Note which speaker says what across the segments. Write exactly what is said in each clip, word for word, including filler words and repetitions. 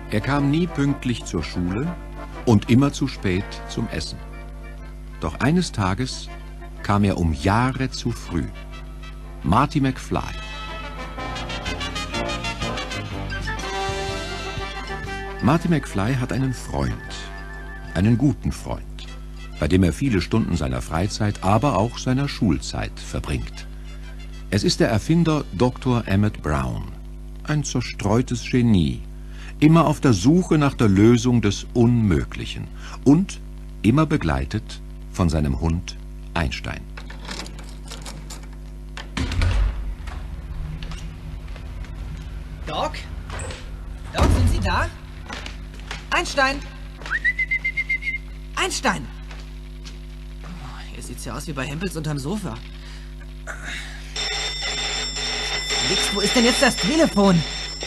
Speaker 1: Er kam nie pünktlich zur Schule und immer zu spät zum Essen. Doch eines Tages kam er um Jahre zu früh. Marty McFly. Marty McFly hat einen Freund, einen guten Freund, bei dem er viele Stunden seiner Freizeit, aber auch seiner Schulzeit verbringt. Es ist der Erfinder Doktor Emmett Brown, ein zerstreutes Genie, immer auf der Suche nach der Lösung des Unmöglichen und immer begleitet von seinem Hund Einstein.
Speaker 2: Doc? Doc, sind Sie da? Einstein! Einstein! Oh, hier sieht's ja aus wie bei Hempels unterm Sofa. Nix, wo ist denn jetzt das Telefon?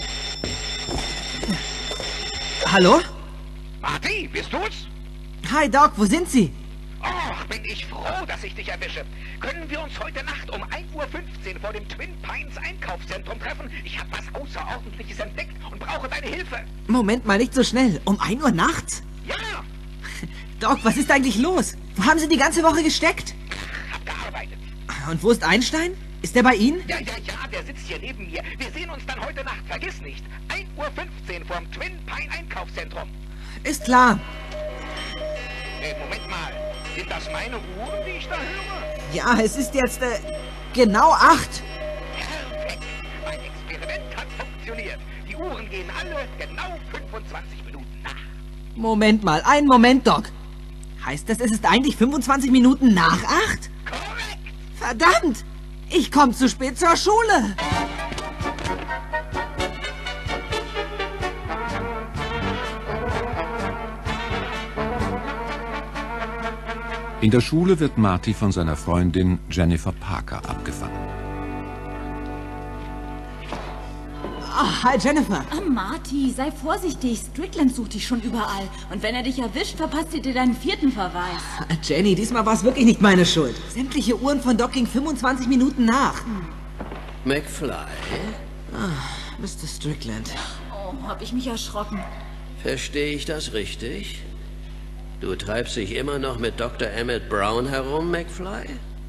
Speaker 2: Hallo?
Speaker 3: Marty, bist du's?
Speaker 2: Hi, Doc, wo sind Sie?
Speaker 3: Och, bin ich froh, dass ich dich erwische. Können wir uns heute Nacht um ein Uhr fünfzehn vor dem Twin Pines Einkaufszentrum treffen? Ich habe was Außerordentliches entdeckt und brauche deine Hilfe.
Speaker 2: Moment mal, nicht so schnell. Um ein Uhr nachts?
Speaker 3: Ja.
Speaker 2: Doc, was ist eigentlich los? Wo haben Sie die ganze Woche gesteckt?
Speaker 3: Hab gearbeitet.
Speaker 2: Und wo ist Einstein? Ist der bei Ihnen?
Speaker 3: Ja, ja, ja, der sitzt hier neben mir. Wir sehen uns dann heute Nacht, vergiss nicht. ein Uhr fünfzehn vorm Twin Pine Einkaufszentrum.
Speaker 2: Ist klar.
Speaker 3: Hey, Moment mal. Sind das meine Uhren, die ich da höre?
Speaker 2: Ja, es ist jetzt äh, genau acht.
Speaker 3: Perfekt. Mein Experiment hat funktioniert. Die Uhren gehen alle genau fünfundzwanzig Minuten nach.
Speaker 2: Moment mal, einen Moment, Doc. Heißt das, es ist eigentlich fünfundzwanzig Minuten nach acht?
Speaker 3: Korrekt.
Speaker 2: Verdammt! Ich komme zu spät zur Schule.
Speaker 1: In der Schule wird Marty von seiner Freundin Jennifer Parker abgefangen.
Speaker 2: Ah, hi, Jennifer.
Speaker 4: Oh, Marty, sei vorsichtig. Strickland sucht dich schon überall. Und wenn er dich erwischt, verpasst er dir deinen vierten Verweis.
Speaker 2: Jenny, diesmal war es wirklich nicht meine Schuld. Sämtliche Uhren von Doc gingen fünfundzwanzig Minuten nach. Hm.
Speaker 5: McFly?
Speaker 2: Ah, Mister Strickland.
Speaker 4: Oh, hab ich mich erschrocken.
Speaker 5: Verstehe ich das richtig? Du treibst dich immer noch mit Doktor Emmett Brown herum, McFly?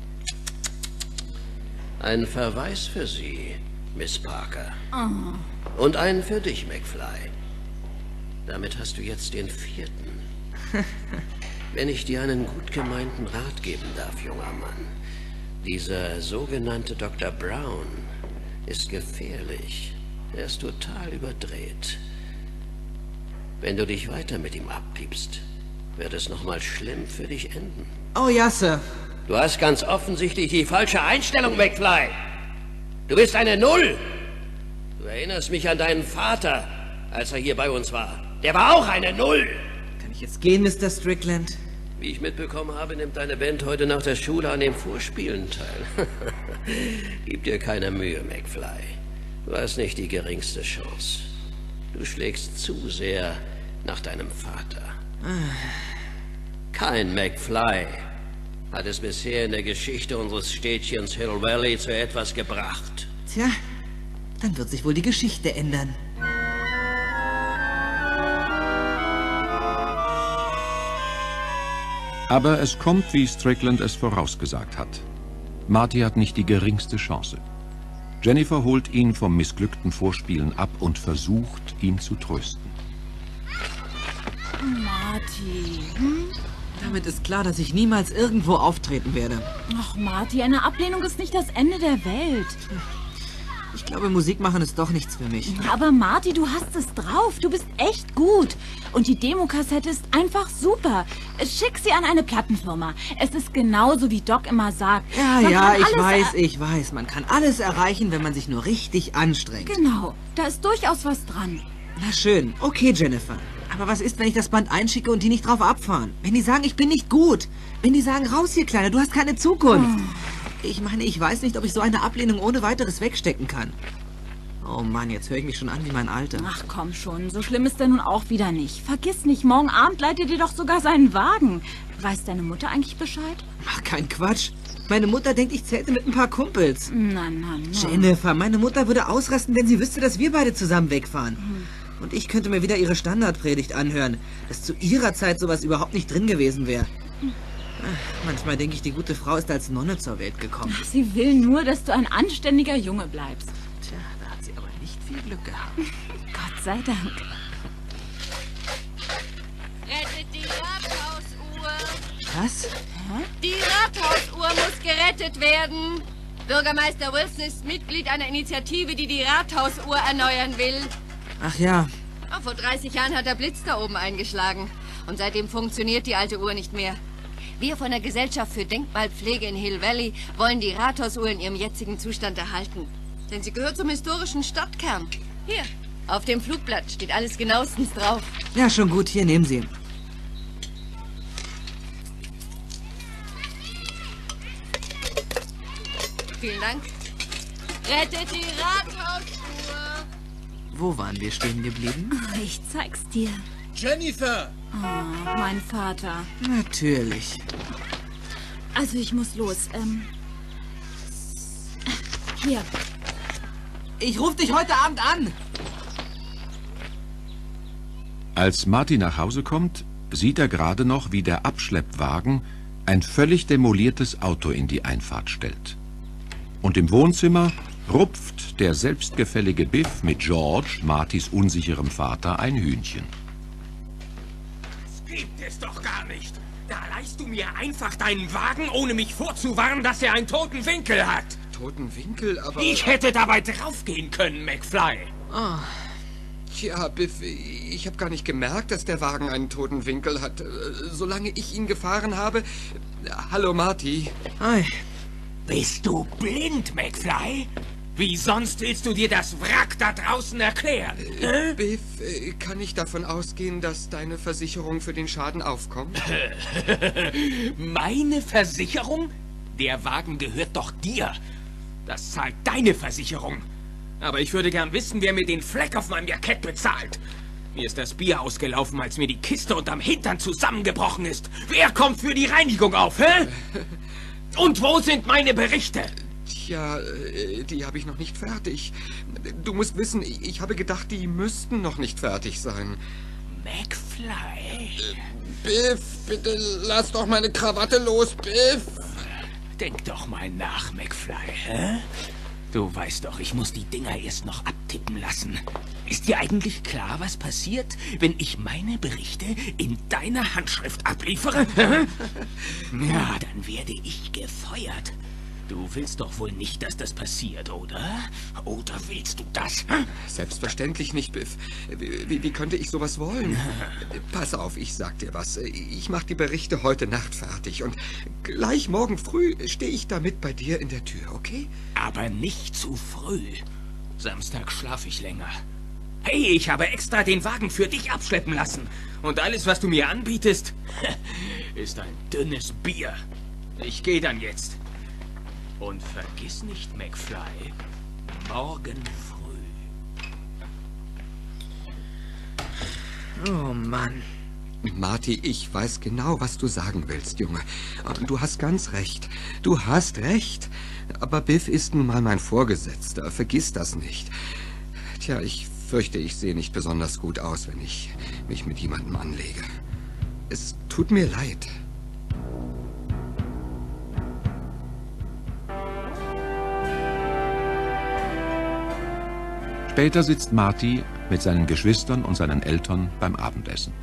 Speaker 5: Ein Verweis für Sie, Miss Parker. Oh. Und einen für dich, McFly. Damit hast du jetzt den vierten. Wenn ich dir einen gut gemeinten Rat geben darf, junger Mann. Dieser sogenannte Doktor Brown ist gefährlich. Er ist total überdreht. Wenn du dich weiter mit ihm abpiepst, wird es nochmal schlimm für dich enden.
Speaker 2: Oh ja, Sir.
Speaker 5: Du hast ganz offensichtlich die falsche Einstellung, McFly. Du bist eine Null. Du erinnerst mich an deinen Vater, als er hier bei uns war. Der war auch eine Null.
Speaker 2: Kann ich jetzt gehen, Mister Strickland?
Speaker 5: Wie ich mitbekommen habe, nimmt deine Band heute nach der Schule an den Vorspielen teil. Gib dir keine Mühe, McFly. Du hast nicht die geringste Chance. Du schlägst zu sehr nach deinem Vater. Kein McFly hat es bisher in der Geschichte unseres Städtchens Hill Valley zu etwas gebracht.
Speaker 2: Tja, dann wird sich wohl die Geschichte ändern.
Speaker 1: Aber es kommt, wie Strickland es vorausgesagt hat. Marty hat nicht die geringste Chance. Jennifer holt ihn vom missglückten Vorspielen ab und versucht, ihn zu trösten.
Speaker 4: Marty, hm?
Speaker 2: Damit ist klar, dass ich niemals irgendwo auftreten werde.
Speaker 4: Ach, Marty, eine Ablehnung ist nicht das Ende der Welt.
Speaker 2: Ich glaube, Musik machen ist doch nichts für mich.
Speaker 4: Aber Marty, du hast es drauf. Du bist echt gut. Und die Demokassette ist einfach super. Schick sie an eine Plattenfirma. Es ist genauso, wie Doc immer sagt.
Speaker 2: Ja,
Speaker 4: Man
Speaker 2: ja,
Speaker 4: kann
Speaker 2: ich
Speaker 4: alles
Speaker 2: weiß, ich weiß. Man kann alles erreichen, wenn man sich nur richtig anstrengt.
Speaker 4: Genau, da ist durchaus was dran.
Speaker 2: Na schön. Okay, Jennifer. Aber was ist, wenn ich das Band einschicke und die nicht drauf abfahren? Wenn die sagen, ich bin nicht gut? Wenn die sagen, raus hier, Kleiner, du hast keine Zukunft? Oh. Ich meine, ich weiß nicht, ob ich so eine Ablehnung ohne weiteres wegstecken kann. Oh Mann, jetzt höre ich mich schon an wie mein Alter.
Speaker 4: Ach komm schon, so schlimm ist er nun auch wieder nicht. Vergiss nicht, morgen Abend leitet dir doch sogar seinen Wagen. Weiß deine Mutter eigentlich Bescheid?
Speaker 2: Ach, kein Quatsch. Meine Mutter denkt, ich zählte mit ein paar Kumpels.
Speaker 4: Na, na, na.
Speaker 2: Jennifer, meine Mutter würde ausrasten, wenn sie wüsste, dass wir beide zusammen wegfahren. Hm. Und ich könnte mir wieder ihre Standardpredigt anhören, dass zu ihrer Zeit sowas überhaupt nicht drin gewesen wäre. Manchmal denke ich, die gute Frau ist als Nonne zur Welt gekommen.
Speaker 4: Sie will nur, dass du ein anständiger Junge bleibst.
Speaker 2: Tja, da hat sie aber nicht viel Glück gehabt.
Speaker 4: Gott sei Dank.
Speaker 6: Rettet die Rathausuhr.
Speaker 2: Was?
Speaker 6: Die Rathausuhr muss gerettet werden. Bürgermeister Wilson ist Mitglied einer Initiative, die die Rathausuhr erneuern will.
Speaker 2: Ach ja.
Speaker 6: Oh, vor dreißig Jahren hat der Blitz da oben eingeschlagen. Und seitdem funktioniert die alte Uhr nicht mehr. Wir von der Gesellschaft für Denkmalpflege in Hill Valley wollen die Rathausuhr in ihrem jetzigen Zustand erhalten. Denn sie gehört zum historischen Stadtkern. Hier, auf dem Flugblatt steht alles genauestens drauf.
Speaker 2: Ja, schon gut. Hier, nehmen Sie.
Speaker 6: Vielen Dank. Rettet die Rathausuhr!
Speaker 2: Wo waren wir stehen geblieben?
Speaker 4: Oh, ich zeig's dir.
Speaker 7: Jennifer!
Speaker 4: Oh, mein Vater.
Speaker 2: Natürlich.
Speaker 4: Also, ich muss los. Ähm. Hier.
Speaker 2: Ich rufe dich heute Abend an.
Speaker 1: Als Marty nach Hause kommt, sieht er gerade noch, wie der Abschleppwagen ein völlig demoliertes Auto in die Einfahrt stellt. Und im Wohnzimmer rupft der selbstgefällige Biff mit George, Martys unsicherem Vater, ein Hühnchen.
Speaker 7: Das gibt es doch gar nicht. Da leihst du mir einfach deinen Wagen, ohne mich vorzuwarnen, dass er einen toten Winkel hat.
Speaker 8: Toten Winkel, aber...
Speaker 7: Ich hätte dabei draufgehen können, McFly.
Speaker 2: Oh.
Speaker 8: Tja, Biff, ich habe gar nicht gemerkt, dass der Wagen einen toten Winkel hat. Solange ich ihn gefahren habe... Hallo, Marty.
Speaker 2: Hi.
Speaker 7: Bist du blind, McFly? Wie sonst willst du dir das Wrack da draußen erklären?
Speaker 8: Äh, Biff, kann ich davon ausgehen, dass deine Versicherung für den Schaden aufkommt?
Speaker 7: Meine Versicherung? Der Wagen gehört doch dir. Das zahlt deine Versicherung. Aber ich würde gern wissen, wer mir den Fleck auf meinem Jackett bezahlt. Mir ist das Bier ausgelaufen, als mir die Kiste unterm Hintern zusammengebrochen ist. Wer kommt für die Reinigung auf, hä? Und wo sind meine Berichte?
Speaker 8: Tja, die habe ich noch nicht fertig. Du musst wissen, ich habe gedacht, die müssten noch nicht fertig sein.
Speaker 7: McFly?
Speaker 8: Biff, bitte lass doch meine Krawatte los, Biff.
Speaker 7: Denk doch mal nach, McFly, hä? Du weißt doch, ich muss die Dinger erst noch abtippen lassen. Ist dir eigentlich klar, was passiert, wenn ich meine Berichte in deiner Handschrift abliefere? Ja, dann werde ich gefeuert. Du willst doch wohl nicht, dass das passiert, oder? Oder willst du das?
Speaker 8: Selbstverständlich nicht, Biff. Wie, wie könnte ich sowas wollen? Pass auf, ich sag dir was. Ich mach die Berichte heute Nacht fertig und gleich morgen früh stehe ich damit bei dir in der Tür, okay?
Speaker 7: Aber nicht zu früh. Samstag schlafe ich länger. Hey, ich habe extra den Wagen für dich abschleppen lassen. Und alles, was du mir anbietest, ist ein dünnes Bier. Ich gehe dann jetzt. Und vergiss nicht, McFly, morgen früh.
Speaker 2: Oh Mann.
Speaker 8: Marty, ich weiß genau, was du sagen willst, Junge. Du hast ganz recht. Du hast recht. Aber Biff ist nun mal mein Vorgesetzter. Vergiss das nicht. Tja, ich fürchte, ich sehe nicht besonders gut aus, wenn ich mich mit jemandem anlege. Es tut mir leid.
Speaker 1: Später sitzt Marty mit seinen Geschwistern und seinen Eltern beim Abendessen.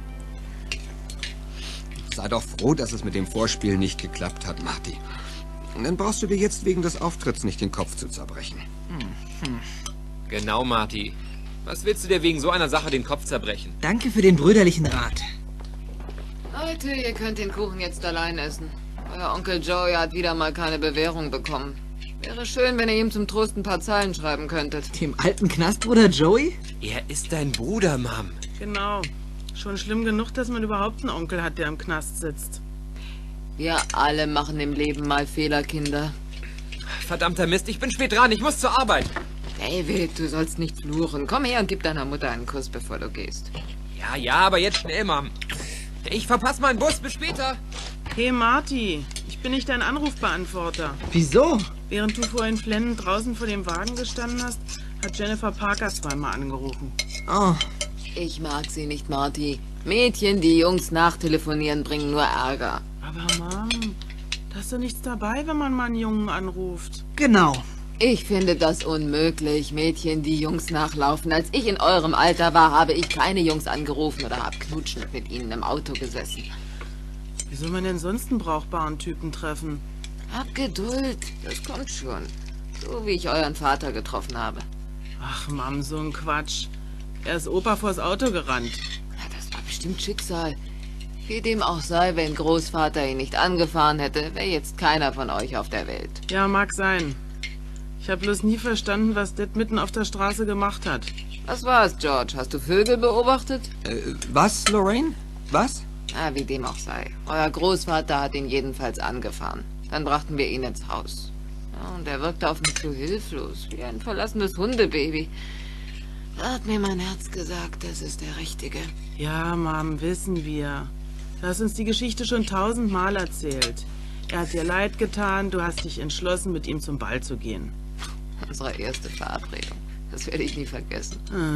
Speaker 8: Sei doch froh, dass es mit dem Vorspiel nicht geklappt hat, Marty. Dann brauchst du dir jetzt wegen des Auftritts nicht den Kopf zu zerbrechen.
Speaker 9: Hm, hm. Genau, Marty. Was willst du dir wegen so einer Sache den Kopf zerbrechen?
Speaker 2: Danke für den brüderlichen Rat.
Speaker 10: Leute, ihr könnt den Kuchen jetzt allein essen. Euer Onkel Joey hat wieder mal keine Bewährung bekommen. Wäre schön, wenn ihr ihm zum Trost ein paar Zeilen schreiben könntet.
Speaker 2: Dem alten Knastbruder Joey?
Speaker 9: Er ist dein Bruder, Mom.
Speaker 11: Genau. Schon schlimm genug, dass man überhaupt einen Onkel hat, der im Knast sitzt.
Speaker 10: Wir alle machen im Leben mal Fehler, Kinder.
Speaker 9: Verdammter Mist, ich bin spät dran, ich muss zur Arbeit.
Speaker 10: David, du sollst nicht fluchen. Komm her und gib deiner Mutter einen Kuss, bevor du gehst.
Speaker 9: Ja, ja, aber jetzt schnell, Mom. Ich verpasse meinen Bus, bis später.
Speaker 11: Hey, Marty, ich bin nicht dein Anrufbeantworter.
Speaker 2: Wieso?
Speaker 11: Während du vorhin flennend draußen vor dem Wagen gestanden hast, hat Jennifer Parker zweimal angerufen.
Speaker 2: Oh.
Speaker 10: Ich mag sie nicht, Marty. Mädchen, die Jungs nachtelefonieren, bringen nur Ärger.
Speaker 11: Aber Mom, da ist doch nichts dabei, wenn man mal einen Jungen anruft.
Speaker 2: Genau.
Speaker 10: Ich finde das unmöglich, Mädchen, die Jungs nachlaufen. Als ich in eurem Alter war, habe ich keine Jungs angerufen oder habe knutschend mit ihnen im Auto gesessen.
Speaker 11: Wie soll man denn sonst einen brauchbaren Typen treffen?
Speaker 10: Hab Geduld, das kommt schon. So wie ich euren Vater getroffen habe.
Speaker 11: Ach, Mom, so ein Quatsch. Er ist Opa vors Auto gerannt.
Speaker 10: Ja, das war bestimmt Schicksal. Wie dem auch sei, wenn Großvater ihn nicht angefahren hätte, wäre jetzt keiner von euch auf der Welt.
Speaker 11: Ja, mag sein. Ich habe bloß nie verstanden, was Dad mitten auf der Straße gemacht hat.
Speaker 10: Was war's, George? Hast du Vögel beobachtet?
Speaker 8: Äh, was, Lorraine? Was?
Speaker 10: Ah, wie dem auch sei. Euer Großvater hat ihn jedenfalls angefahren. Dann brachten wir ihn ins Haus. Ja, und er wirkte auf mich so hilflos, wie ein verlassenes Hundebaby. Da hat mir mein Herz gesagt, das ist der Richtige.
Speaker 11: Ja, Mom, wissen wir. Du hast uns die Geschichte schon tausendmal erzählt. Er hat dir leid getan, du hast dich entschlossen, mit ihm zum Ball zu gehen.
Speaker 10: Unsere erste Verabredung. Das werde ich nie vergessen.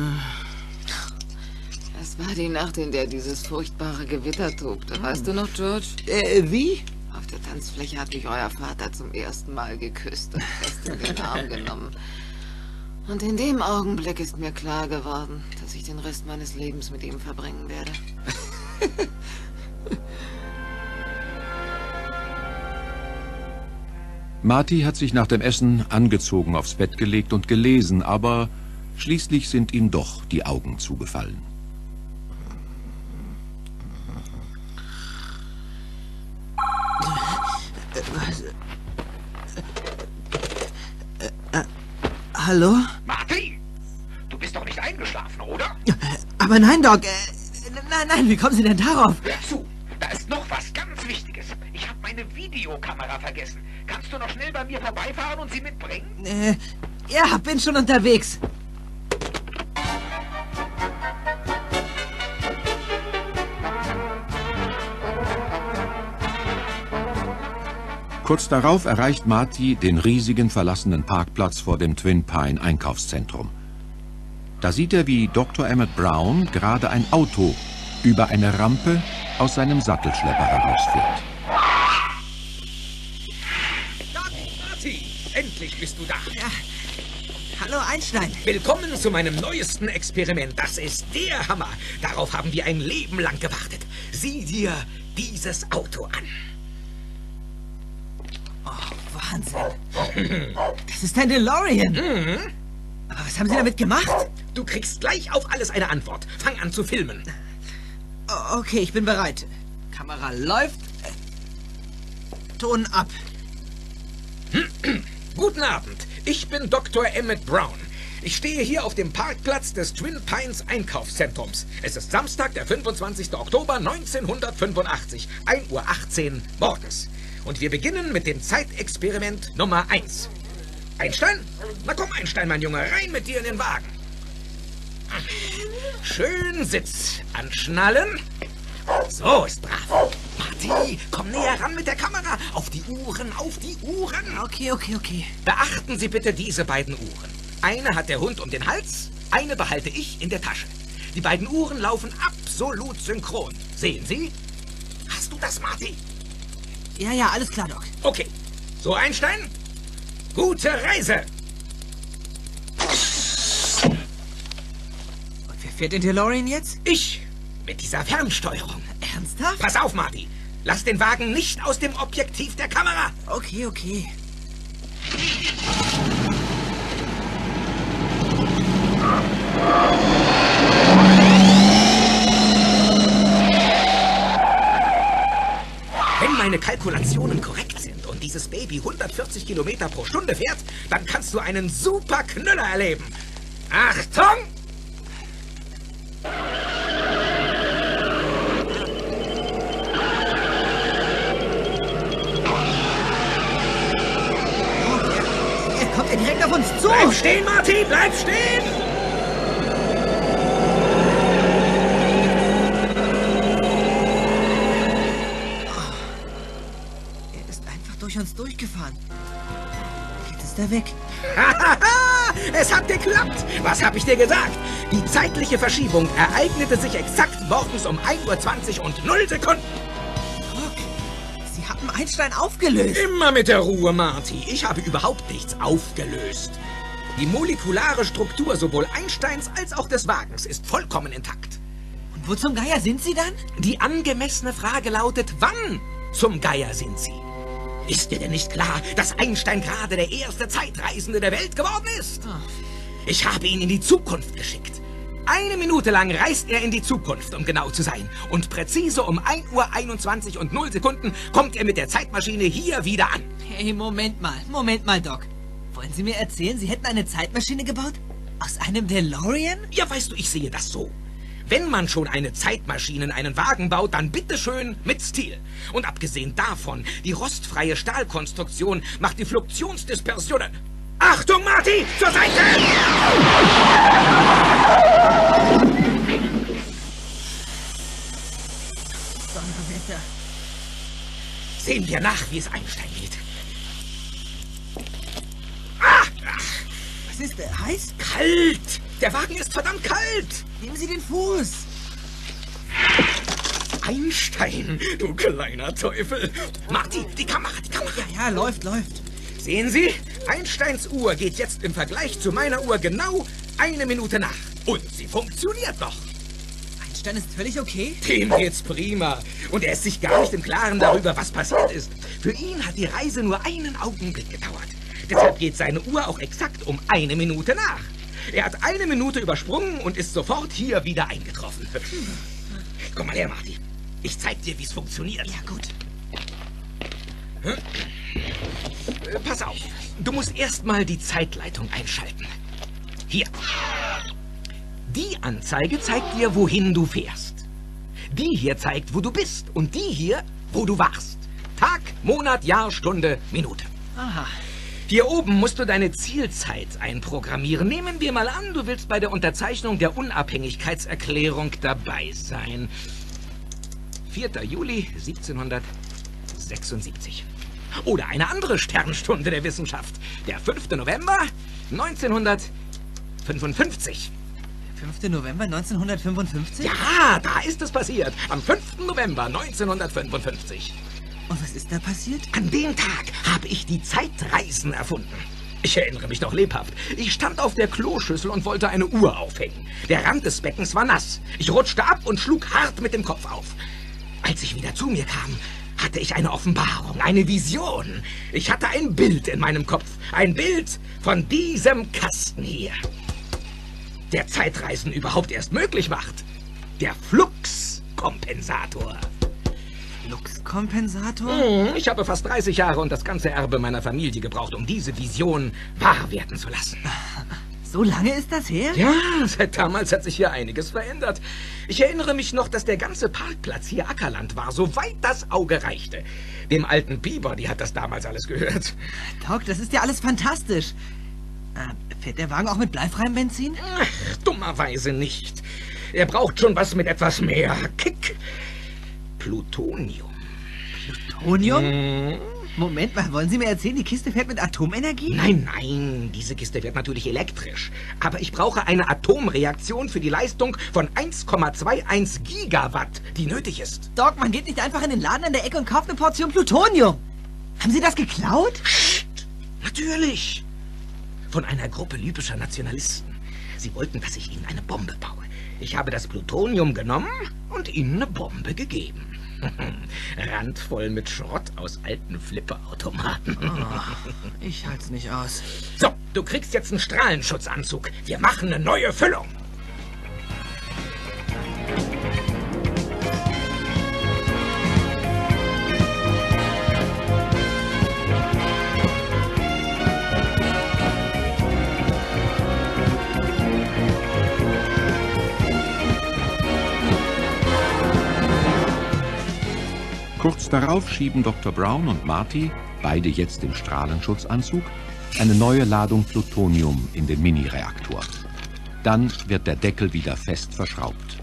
Speaker 10: Es war die Nacht, in der dieses furchtbare Gewitter tobte. Weißt du noch, George?
Speaker 8: Äh, wie?
Speaker 10: Auf der Tanzfläche hat mich euer Vater zum ersten Mal geküsst und fest in den Arm genommen. Und in dem Augenblick ist mir klar geworden, dass ich den Rest meines Lebens mit ihm verbringen werde.
Speaker 1: Marty hat sich nach dem Essen angezogen aufs Bett gelegt und gelesen, aber schließlich sind ihm doch die Augen zugefallen.
Speaker 2: Äh, äh, hallo?
Speaker 3: Marty, du bist doch nicht eingeschlafen, oder?
Speaker 2: Aber nein, Doc. Äh, nein, nein, wie kommen Sie denn darauf?
Speaker 3: Hör zu, da ist noch was ganz Wichtiges. Ich habe meine Videokamera vergessen. Kannst du noch schnell bei mir vorbeifahren und sie mitbringen?
Speaker 2: Äh, ja, bin schon unterwegs.
Speaker 1: Kurz darauf erreicht Marty den riesigen verlassenen Parkplatz vor dem Twin Pine Einkaufszentrum. Da sieht er, wie Doktor Emmett Brown gerade ein Auto über eine Rampe aus seinem Sattelschlepper herausfährt.
Speaker 7: Marty, endlich bist du da.
Speaker 2: Ja. Hallo, Einstein.
Speaker 7: Willkommen zu meinem neuesten Experiment. Das ist der Hammer. Darauf haben wir ein Leben lang gewartet. Sieh dir dieses Auto an.
Speaker 2: Oh, Wahnsinn. Das ist ein DeLorean.
Speaker 7: Mhm.
Speaker 2: Aber was haben Sie damit gemacht?
Speaker 7: Du kriegst gleich auf alles eine Antwort. Fang an zu filmen.
Speaker 2: Oh, okay, ich bin bereit. Kamera läuft. Ton ab.
Speaker 7: Guten Abend. Ich bin Doktor Emmett Brown. Ich stehe hier auf dem Parkplatz des Twin Pines Einkaufszentrums. Es ist Samstag, der fünfundzwanzigste Oktober neunzehnhundertfünfundachtzig, ein Uhr achtzehn morgens. Und wir beginnen mit dem Zeitexperiment Nummer eins. Einstein? Na komm, Einstein, mein Junge, rein mit dir in den Wagen. Schön Sitz. Anschnallen. So ist brav. Marty, komm näher ran mit der Kamera. Auf die Uhren, auf die Uhren.
Speaker 2: Okay, okay, okay.
Speaker 7: Beachten Sie bitte diese beiden Uhren. Eine hat der Hund um den Hals, eine behalte ich in der Tasche. Die beiden Uhren laufen absolut synchron. Sehen Sie? Hast du das, Marty?
Speaker 2: Ja, ja, alles klar, Doc.
Speaker 7: Okay. So, Einstein? Gute Reise!
Speaker 2: Und wer fährt den DeLorean jetzt?
Speaker 7: Ich! Mit dieser Fernsteuerung.
Speaker 2: Ernsthaft?
Speaker 7: Pass auf, Marty. Lass den Wagen nicht aus dem Objektiv der Kamera.
Speaker 2: Okay, okay.
Speaker 7: Wenn meine Kalkulationen korrekt sind und dieses Baby hundertvierzig Kilometer pro Stunde fährt, dann kannst du einen super Knüller erleben. Achtung!
Speaker 2: Er kommt ja direkt auf uns zu.
Speaker 7: Bleib stehen, Marty! Bleib stehen!
Speaker 2: Er ist einfach durch uns durchgefahren. Jetzt ist er weg.
Speaker 3: Es hat geklappt! Was habe ich dir gesagt? Die zeitliche Verschiebung ereignete sich exakt morgens um ein Uhr zwanzig und null Sekunden.
Speaker 2: Sie haben Einstein aufgelöst.
Speaker 3: Immer mit der Ruhe, Marty. Ich habe überhaupt nichts aufgelöst. Die molekulare Struktur sowohl Einsteins als auch des Wagens ist vollkommen intakt.
Speaker 2: Und wo zum Geier sind Sie dann?
Speaker 3: Die angemessene Frage lautet, wann zum Geier sind Sie? Ist dir denn nicht klar, dass Einstein gerade der erste Zeitreisende der Welt geworden ist? Ich habe ihn in die Zukunft geschickt. Eine Minute lang reist er in die Zukunft, um genau zu sein. Und präzise um ein Uhr einundzwanzig und null Sekunden kommt er mit der Zeitmaschine hier wieder an.
Speaker 2: Hey, Moment mal, Moment mal, Doc. Wollen Sie mir erzählen, Sie hätten eine Zeitmaschine gebaut? Aus einem DeLorean?
Speaker 3: Ja, weißt du, ich sehe das so. Wenn man schon eine Zeitmaschine in einen Wagen baut, dann bitteschön mit Stil. Und abgesehen davon, die rostfreie Stahlkonstruktion macht die Fluktionsdispersionen. Achtung, Marty! Zur Seite!
Speaker 2: Donnerwetter.
Speaker 3: Sehen wir nach, wie es Einstein geht. Ah!
Speaker 2: Was ist der? Heiß?
Speaker 3: Kalt! Der Wagen ist verdammt kalt!
Speaker 2: Nehmen Sie den Fuß!
Speaker 3: Einstein, du kleiner Teufel! Marty, die Kamera, die Kamera!
Speaker 2: Ja, ja, läuft, läuft.
Speaker 3: Sehen Sie? Einsteins Uhr geht jetzt im Vergleich zu meiner Uhr genau eine Minute nach. Und sie funktioniert noch.
Speaker 2: Einstein ist völlig okay?
Speaker 3: Dem geht's prima. Und er ist sich gar nicht im Klaren darüber, was passiert ist. Für ihn hat die Reise nur einen Augenblick gedauert. Deshalb geht seine Uhr auch exakt um eine Minute nach. Er hat eine Minute übersprungen und ist sofort hier wieder eingetroffen. Komm mal her, Marty. Ich zeig dir, wie es funktioniert.
Speaker 2: Ja, gut.
Speaker 3: Hm? Pass auf, du musst erstmal die Zeitleitung einschalten. Hier. Die Anzeige zeigt dir, wohin du fährst. Die hier zeigt, wo du bist. Und die hier, wo du warst. Tag, Monat, Jahr, Stunde, Minute.
Speaker 2: Aha.
Speaker 3: Hier oben musst du deine Zielzeit einprogrammieren. Nehmen wir mal an, du willst bei der Unterzeichnung der Unabhängigkeitserklärung dabei sein. vierter Juli siebzehnhundertsechsundsiebzig. Oder eine andere Sternstunde der Wissenschaft. Der fünfte November neunzehnhundertfünfundfünfzig.
Speaker 2: fünfter November neunzehnhundertfünfundfünfzig?
Speaker 3: Ja, da ist es passiert. Am fünften November neunzehnhundertfünfundfünfzig.
Speaker 2: Und was ist da passiert?
Speaker 3: An dem Tag habe ich die Zeitreisen erfunden. Ich erinnere mich noch lebhaft. Ich stand auf der Kloschüssel und wollte eine Uhr aufhängen. Der Rand des Beckens war nass. Ich rutschte ab und schlug hart mit dem Kopf auf. Als ich wieder zu mir kam, hatte ich eine Offenbarung, eine Vision. Ich hatte ein Bild in meinem Kopf. Ein Bild von diesem Kasten hier. Der Zeitreisen überhaupt erst möglich macht. Der Fluxkompensator.
Speaker 2: Fluxkompensator?
Speaker 3: Ich habe fast dreißig Jahre und das ganze Erbe meiner Familie gebraucht, um diese Vision wahr werden zu lassen.
Speaker 2: So lange ist das her?
Speaker 3: Ja, seit damals hat sich hier einiges verändert. Ich erinnere mich noch, dass der ganze Parkplatz hier Ackerland war, soweit das Auge reichte. Dem alten Peabody hat das damals alles gehört.
Speaker 2: Doc, das ist ja alles fantastisch. Äh, fährt der Wagen auch mit bleifreiem Benzin?
Speaker 3: Ach, dummerweise nicht. Er braucht schon was mit etwas mehr Kick. Plutonium.
Speaker 2: Plutonium?
Speaker 3: Hm.
Speaker 2: Moment mal, wollen Sie mir erzählen, die Kiste fährt mit Atomenergie?
Speaker 3: Nein, nein, diese Kiste wird natürlich elektrisch. Aber ich brauche eine Atomreaktion für die Leistung von eins Komma einundzwanzig Gigawatt, die nötig ist.
Speaker 2: Doc, man geht nicht einfach in den Laden an der Ecke und kauft eine Portion Plutonium. Haben Sie das geklaut?
Speaker 3: Psst, natürlich. Von einer Gruppe libyscher Nationalisten. Sie wollten, dass ich ihnen eine Bombe baue. Ich habe das Plutonium genommen und ihnen eine Bombe gegeben. Randvoll mit Schrott aus alten Flipperautomaten.
Speaker 2: Oh, ich halt's nicht aus.
Speaker 3: So, du kriegst jetzt einen Strahlenschutzanzug. Wir machen eine neue Füllung.
Speaker 1: Kurz darauf schieben Doktor Brown und Marty, beide jetzt im Strahlenschutzanzug, eine neue Ladung Plutonium in den Mini-Reaktor. Dann wird der Deckel wieder fest verschraubt.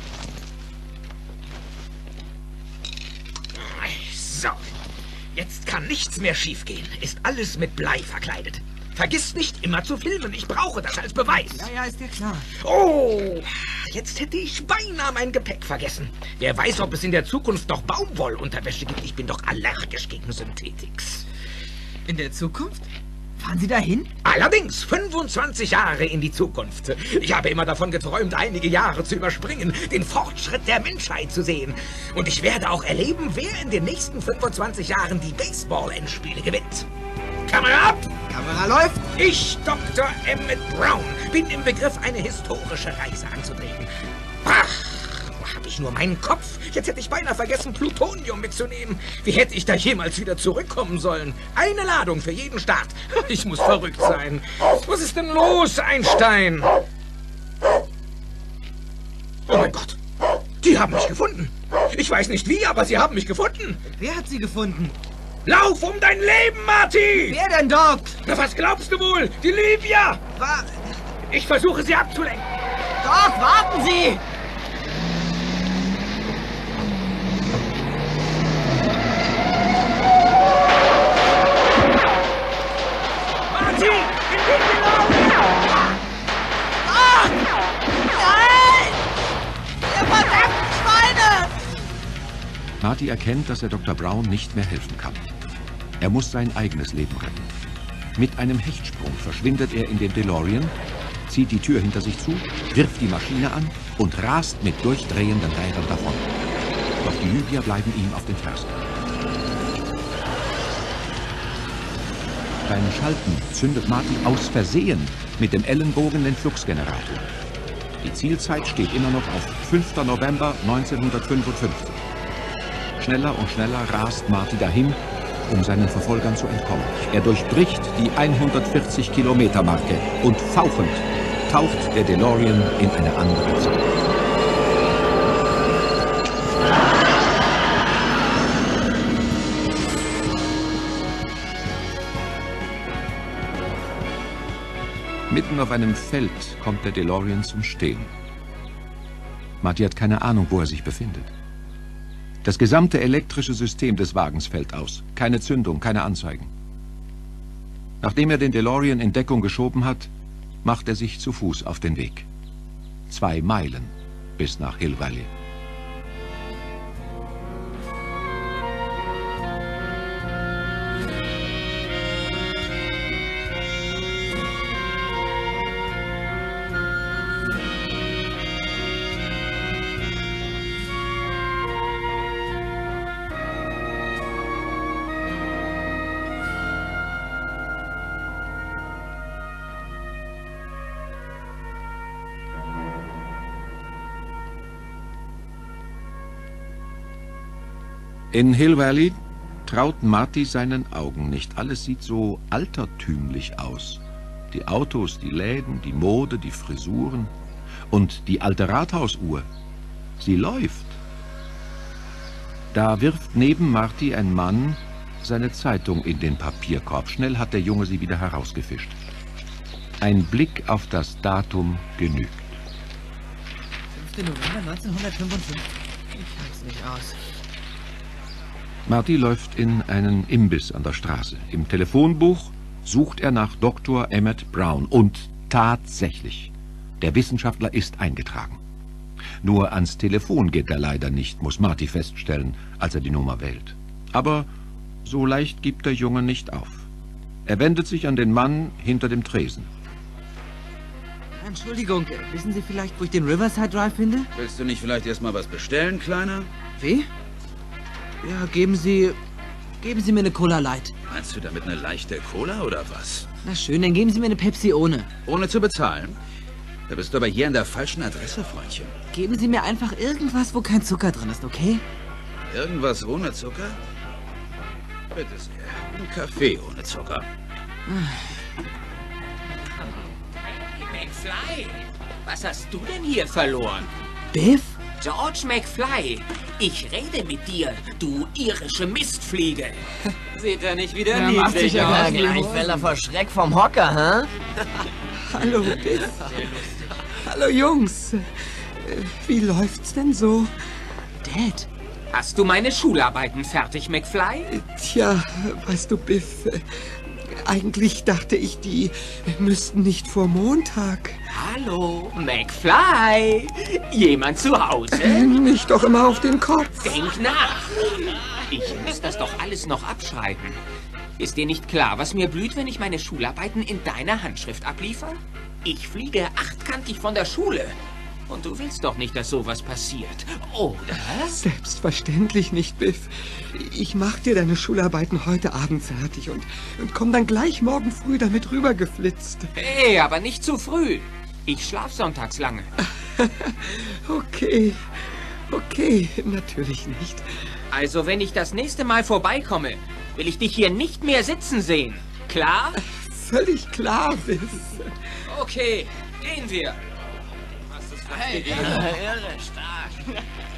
Speaker 3: So, jetzt kann nichts mehr schiefgehen. Ist alles mit Blei verkleidet. Vergiss nicht, immer zu filmen. Ich brauche das als Beweis.
Speaker 2: Ja, ja, ist dir klar.
Speaker 3: Oh, jetzt hätte ich beinahe mein Gepäck vergessen. Wer weiß, ob es in der Zukunft noch Baumwollunterwäsche gibt. Ich bin doch allergisch gegen Synthetics.
Speaker 2: In der Zukunft? Fahren Sie dahin?
Speaker 3: Allerdings, fünfundzwanzig Jahre in die Zukunft. Ich habe immer davon geträumt, einige Jahre zu überspringen, den Fortschritt der Menschheit zu sehen. Und ich werde auch erleben, wer in den nächsten fünfundzwanzig Jahren die Baseball-Endspiele gewinnt. Kamera ab!
Speaker 2: Kamera läuft!
Speaker 3: Ich, Doktor Emmett Brown, bin im Begriff, eine historische Reise anzutreten. Ach, wo habe ich nur meinen Kopf? Jetzt hätte ich beinahe vergessen, Plutonium mitzunehmen. Wie hätte ich da jemals wieder zurückkommen sollen? Eine Ladung für jeden Start. Ich muss verrückt sein. Was ist denn los, Einstein? Oh mein Gott, die haben mich gefunden. Ich weiß nicht wie, aber sie haben mich gefunden.
Speaker 2: Wer hat Sie gefunden?
Speaker 3: Lauf um dein Leben, Marty!
Speaker 2: Wer denn, Doc?
Speaker 3: Na, was glaubst du wohl? Die Livia!
Speaker 2: Was?
Speaker 3: Ich versuche, sie abzulenken.
Speaker 2: Doc, warten Sie!
Speaker 3: Marty! In die Livia!
Speaker 2: Ah! Nein! Ihr verdammten Schweine!
Speaker 1: Marty erkennt, dass er Doktor Brown nicht mehr helfen kann. Er muss sein eigenes Leben retten. Mit einem Hechtsprung verschwindet er in den DeLorean, zieht die Tür hinter sich zu, wirft die Maschine an und rast mit durchdrehenden Rädern davon. Doch die Libyer bleiben ihm auf den Fersen. Beim Schalten zündet Marty aus Versehen mit dem Ellenbogen den Fluxgenerator. Die Zielzeit steht immer noch auf fünfter November neunzehnhundertfünfundfünfzig. Schneller und schneller rast Marty dahin, um seinen Verfolgern zu entkommen. Er durchbricht die hundertvierzig Kilometer Marke und fauchend taucht der DeLorean in eine andere Zeit. Mitten auf einem Feld kommt der DeLorean zum Stehen. Marty hat keine Ahnung, wo er sich befindet. Das gesamte elektrische System des Wagens fällt aus. Keine Zündung, keine Anzeigen. Nachdem er den DeLorean in Deckung geschoben hat, macht er sich zu Fuß auf den Weg. Zwei Meilen bis nach Hill Valley. In Hill Valley traut Marty seinen Augen nicht. Alles sieht so altertümlich aus. Die Autos, die Läden, die Mode, die Frisuren und die alte Rathausuhr. Sie läuft. Da wirft neben Marty ein Mann seine Zeitung in den Papierkorb. Schnell hat der Junge sie wieder herausgefischt. Ein Blick auf das Datum genügt.
Speaker 2: fünfter November neunzehnhundertfünfundfünfzig. Ich halte nicht aus.
Speaker 1: Marty läuft in einen Imbiss an der Straße. Im Telefonbuch sucht er nach Doktor Emmett Brown. Und tatsächlich, der Wissenschaftler ist eingetragen. Nur ans Telefon geht er leider nicht, muss Marty feststellen, als er die Nummer wählt. Aber so leicht gibt der Junge nicht auf. Er wendet sich an den Mann hinter dem Tresen.
Speaker 2: Entschuldigung, wissen Sie vielleicht, wo ich den Riverside Drive finde?
Speaker 12: Willst du nicht vielleicht erstmal was bestellen, Kleiner?
Speaker 2: Wie? Ja, geben Sie... Geben Sie mir eine Cola Light.
Speaker 12: Meinst du damit eine leichte Cola oder was?
Speaker 2: Na schön, dann geben Sie mir eine Pepsi ohne.
Speaker 12: Ohne zu bezahlen? Da bist du aber hier an der falschen Adresse, Freundchen.
Speaker 2: Geben Sie mir einfach irgendwas, wo kein Zucker drin ist, okay?
Speaker 12: Irgendwas ohne Zucker? Bitte sehr. Ein Kaffee ohne Zucker.
Speaker 7: McFly, was hast du denn hier verloren?
Speaker 2: Biff?
Speaker 7: George McFly, ich rede mit dir, du irische Mistfliege. Sieht er nicht wieder
Speaker 13: ja,
Speaker 7: niedlich aus?
Speaker 13: Gleich fällt er vor Schreck vom Hocker, hä?
Speaker 14: Hallo, Biff. Hallo, Jungs. Wie läuft's denn so?
Speaker 2: Dad,
Speaker 7: Hast du meine Schularbeiten fertig, McFly?
Speaker 8: Tja, weißt du, Biff, äh, eigentlich dachte ich, die müssten nicht vor Montag.
Speaker 7: Hallo, McFly. Jemand zu Hause?
Speaker 8: Nicht doch immer auf den Kopf.
Speaker 7: Denk nach. Ich muss das doch alles noch abschreiben. Ist dir nicht klar, was mir blüht, wenn ich meine Schularbeiten in deiner Handschrift abliefer? Ich fliege achtkantig von der Schule. Und du willst doch nicht, dass sowas passiert, oder?
Speaker 8: Selbstverständlich nicht, Biff. Ich mach dir deine Schularbeiten heute Abend fertig und, und komm dann gleich morgen früh damit rübergeflitzt.
Speaker 7: Hey, aber nicht zu früh. Ich schlaf sonntags lange.
Speaker 8: Okay, okay, natürlich nicht.
Speaker 7: Also, wenn ich das nächste Mal vorbeikomme, will ich dich hier nicht mehr sitzen sehen. Klar?
Speaker 8: Völlig klar, Biff.
Speaker 7: Okay, gehen wir.
Speaker 13: Hey, irre, irre, stark.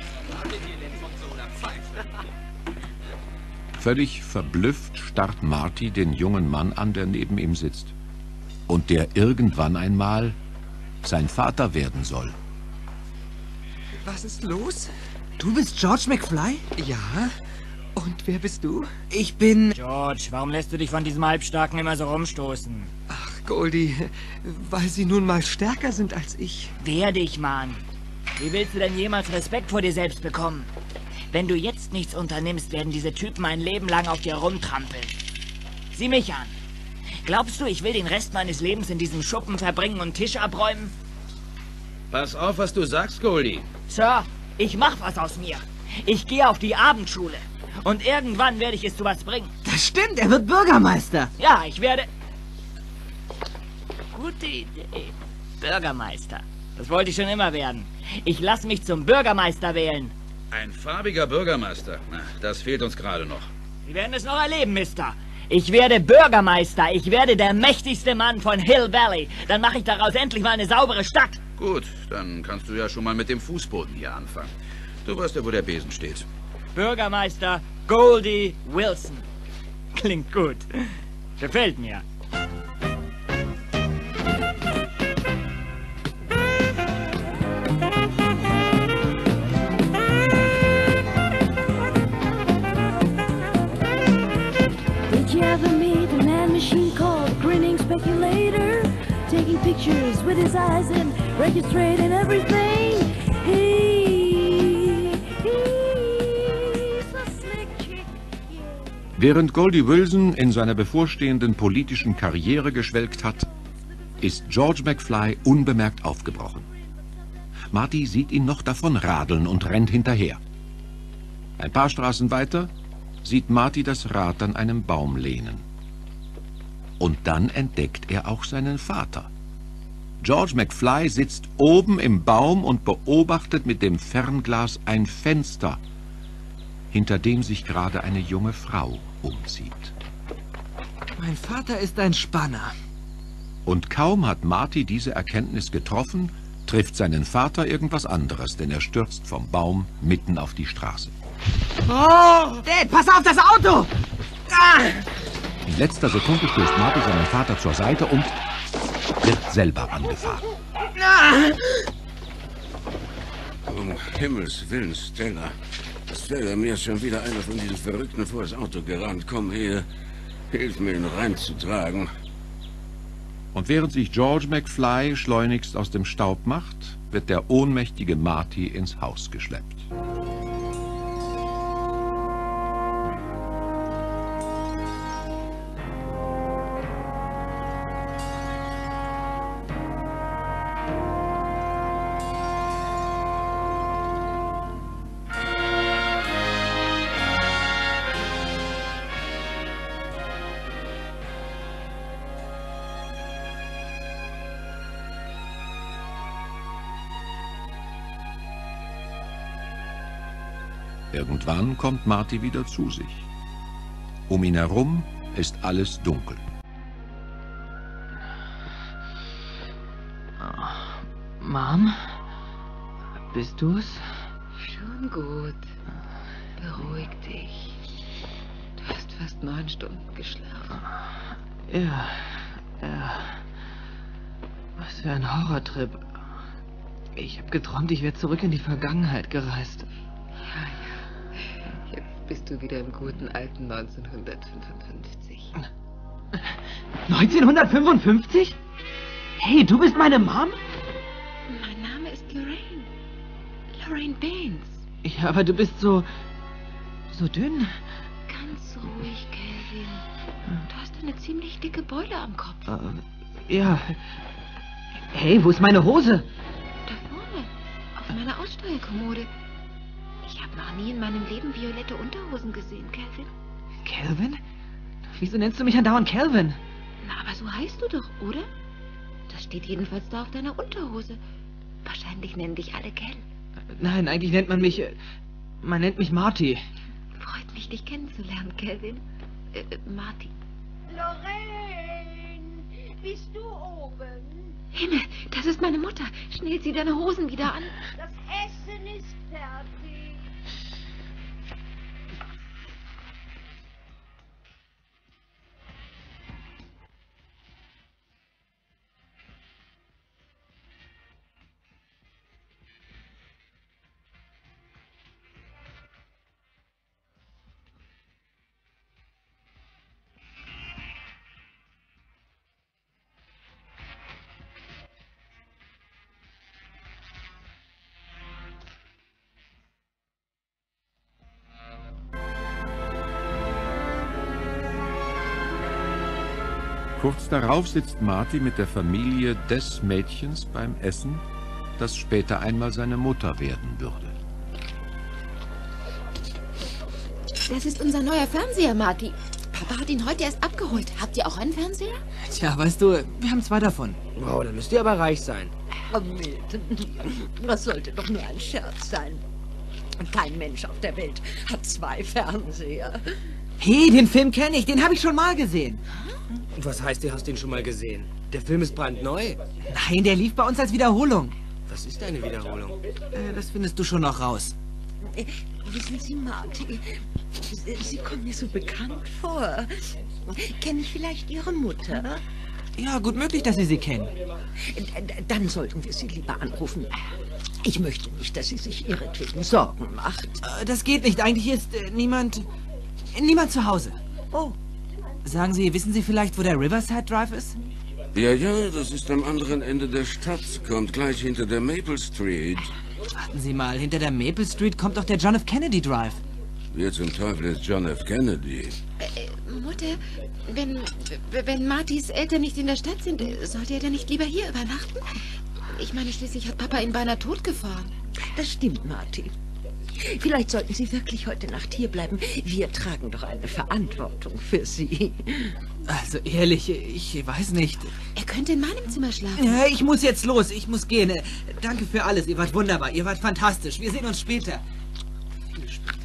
Speaker 1: Völlig verblüfft starrt Marty den jungen Mann an, der neben ihm sitzt. Und der irgendwann einmal sein Vater werden soll.
Speaker 8: Was ist los?
Speaker 2: Du bist George McFly?
Speaker 8: Ja. Und wer bist du?
Speaker 2: Ich bin...
Speaker 15: George, warum lässt du dich von diesem Halbstarken immer so rumstoßen?
Speaker 8: Ach, Goldie, weil sie nun mal stärker sind als ich.
Speaker 15: Wehr dich, Mann. Wie willst du denn jemals Respekt vor dir selbst bekommen? Wenn du jetzt nichts unternimmst, werden diese Typen ein Leben lang auf dir rumtrampeln. Sieh mich an. Glaubst du, ich will den Rest meines Lebens in diesem Schuppen verbringen und Tisch abräumen?
Speaker 12: Pass auf, was du sagst, Goldie.
Speaker 15: Sir, ich mach was aus mir. Ich gehe auf die Abendschule. Und irgendwann werde ich es zu was bringen.
Speaker 2: Das stimmt, er wird Bürgermeister.
Speaker 15: Ja, ich werde... Gute Idee. Bürgermeister. Das wollte ich schon immer werden. Ich lasse mich zum Bürgermeister wählen.
Speaker 12: Ein farbiger Bürgermeister. Na, das fehlt uns gerade noch.
Speaker 15: Sie werden es noch erleben, Mister. Ich werde Bürgermeister. Ich werde der mächtigste Mann von Hill Valley. Dann mache ich daraus endlich mal eine saubere Stadt.
Speaker 12: Gut, dann kannst du ja schon mal mit dem Fußboden hier anfangen. Du weißt ja, wo der Besen steht.
Speaker 15: Bürgermeister Goldie Wilson. Klingt gut. Gefällt mir.
Speaker 16: Did you ever meet a man machine called Grinning Speculator? Taking pictures with his eyes and registrating everything. He, he's a slick chick.
Speaker 1: Während Goldie Wilson in seiner bevorstehenden politischen Karriere geschwelgt hat, ist George McFly unbemerkt aufgebrochen. Marty sieht ihn noch davon radeln und rennt hinterher. Ein paar Straßen weiter sieht Marty das Rad an einem Baum lehnen. Und dann entdeckt er auch seinen Vater. George McFly sitzt oben im Baum und beobachtet mit dem Fernglas ein Fenster, hinter dem sich gerade eine junge Frau umzieht.
Speaker 2: Mein Vater ist ein Spanner.
Speaker 1: Und kaum hat Marty diese Erkenntnis getroffen, trifft seinen Vater irgendwas anderes, denn er stürzt vom Baum mitten auf die Straße.
Speaker 2: Oh! Dad, pass auf das Auto! Ah!
Speaker 1: In letzter Sekunde stößt Marty seinen Vater zur Seite und wird selber angefahren.
Speaker 2: Ah!
Speaker 17: Um Himmels Willen, Stella. Stella, mir ist schon wieder einer von diesen Verrückten vor das Auto gerannt. Komm her, hilf mir, ihn reinzutragen.
Speaker 1: Und während sich George McFly schleunigst aus dem Staub macht, wird der ohnmächtige Marty ins Haus geschleppt. Irgendwann kommt Marty wieder zu sich. Um ihn herum ist alles dunkel.
Speaker 10: Mom? Bist du's?
Speaker 18: Schon gut. Beruhig dich. Du hast fast neun Stunden geschlafen.
Speaker 10: Ja, ja. Was für ein Horrortrip. Ich habe geträumt, ich wäre zurück in die Vergangenheit gereist.
Speaker 18: Ja, ja. bist du wieder im guten alten neunzehnhundertfünfundfünfzig.
Speaker 2: neunzehnhundertfünfundfünfzig? Hey, du bist meine Mom?
Speaker 18: Mein Name ist Lorraine. Lorraine Baines.
Speaker 2: Ja, aber du bist so... so dünn.
Speaker 18: Ganz ruhig, Calvin. Du hast eine ziemlich dicke Beule am Kopf.
Speaker 2: Äh, ja. Hey, wo ist meine Hose?
Speaker 18: Da vorne, auf meiner Aussteuerkommode. Ich habe noch nie in meinem Leben violette Unterhosen gesehen, Calvin.
Speaker 2: Calvin? Wieso nennst du mich andauernd Calvin?
Speaker 18: Na, aber so heißt du doch, oder? Das steht jedenfalls da auf deiner Unterhose. Wahrscheinlich nennen dich alle Cal.
Speaker 2: Nein, eigentlich nennt man mich... Man nennt mich Marty.
Speaker 18: Freut mich, dich kennenzulernen, Calvin. Äh, Marty.
Speaker 16: Lorraine, bist du oben?
Speaker 18: Himmel, das ist meine Mutter. Schnell zieh deine Hosen wieder an.
Speaker 16: Das Essen ist fertig.
Speaker 1: Kurz darauf sitzt Marty mit der Familie des Mädchens beim Essen, das später einmal seine Mutter werden würde.
Speaker 19: Das ist unser neuer Fernseher, Marty. Papa hat ihn heute erst abgeholt. Habt ihr auch einen Fernseher?
Speaker 2: Tja, weißt du, wir haben zwei davon.
Speaker 20: Wow, dann müsst ihr aber reich sein.
Speaker 21: Oh, Milton, das sollte doch nur ein Scherz sein. Kein Mensch auf der Welt hat zwei Fernseher.
Speaker 2: Hey, den Film kenne ich, den habe ich schon mal gesehen.
Speaker 20: Und was heißt, du hast den schon mal gesehen? Der Film ist brandneu.
Speaker 2: Nein, der lief bei uns als Wiederholung.
Speaker 20: Was ist eine Wiederholung?
Speaker 2: Äh, das findest du schon noch raus.
Speaker 21: Äh, wissen Sie, Marty, Sie kommen mir so bekannt vor. Kenne ich vielleicht Ihre Mutter?
Speaker 2: Ja, gut möglich, dass Sie sie kennen.
Speaker 21: Dann sollten wir sie lieber anrufen. Ich möchte nicht, dass sie sich ihretwegen Sorgen macht.
Speaker 2: Äh, das geht nicht. Eigentlich ist äh, niemand... niemand zu Hause.
Speaker 21: Oh.
Speaker 2: Sagen Sie, wissen Sie vielleicht, wo der Riverside Drive ist?
Speaker 17: Ja, ja, das ist am anderen Ende der Stadt. Kommt gleich hinter der Maple Street.
Speaker 2: Warten Sie mal, hinter der Maple Street kommt doch der John F. Kennedy Drive.
Speaker 17: Wer zum Teufel ist John F. Kennedy?
Speaker 18: Äh, Mutter, wenn, wenn Martys Eltern nicht in der Stadt sind, sollte er dann nicht lieber hier übernachten? Ich meine, schließlich hat Papa ihn beinahe totgefahren.
Speaker 21: Das stimmt, Marty. Vielleicht sollten Sie wirklich heute Nacht hier bleiben. Wir tragen doch eine Verantwortung für Sie.
Speaker 2: Also ehrlich, ich weiß nicht.
Speaker 18: Er könnte in meinem Zimmer schlafen.
Speaker 2: Ja, ich muss jetzt los, ich muss gehen. Danke für alles, ihr wart wunderbar, ihr wart fantastisch. Wir sehen uns später. Viel später.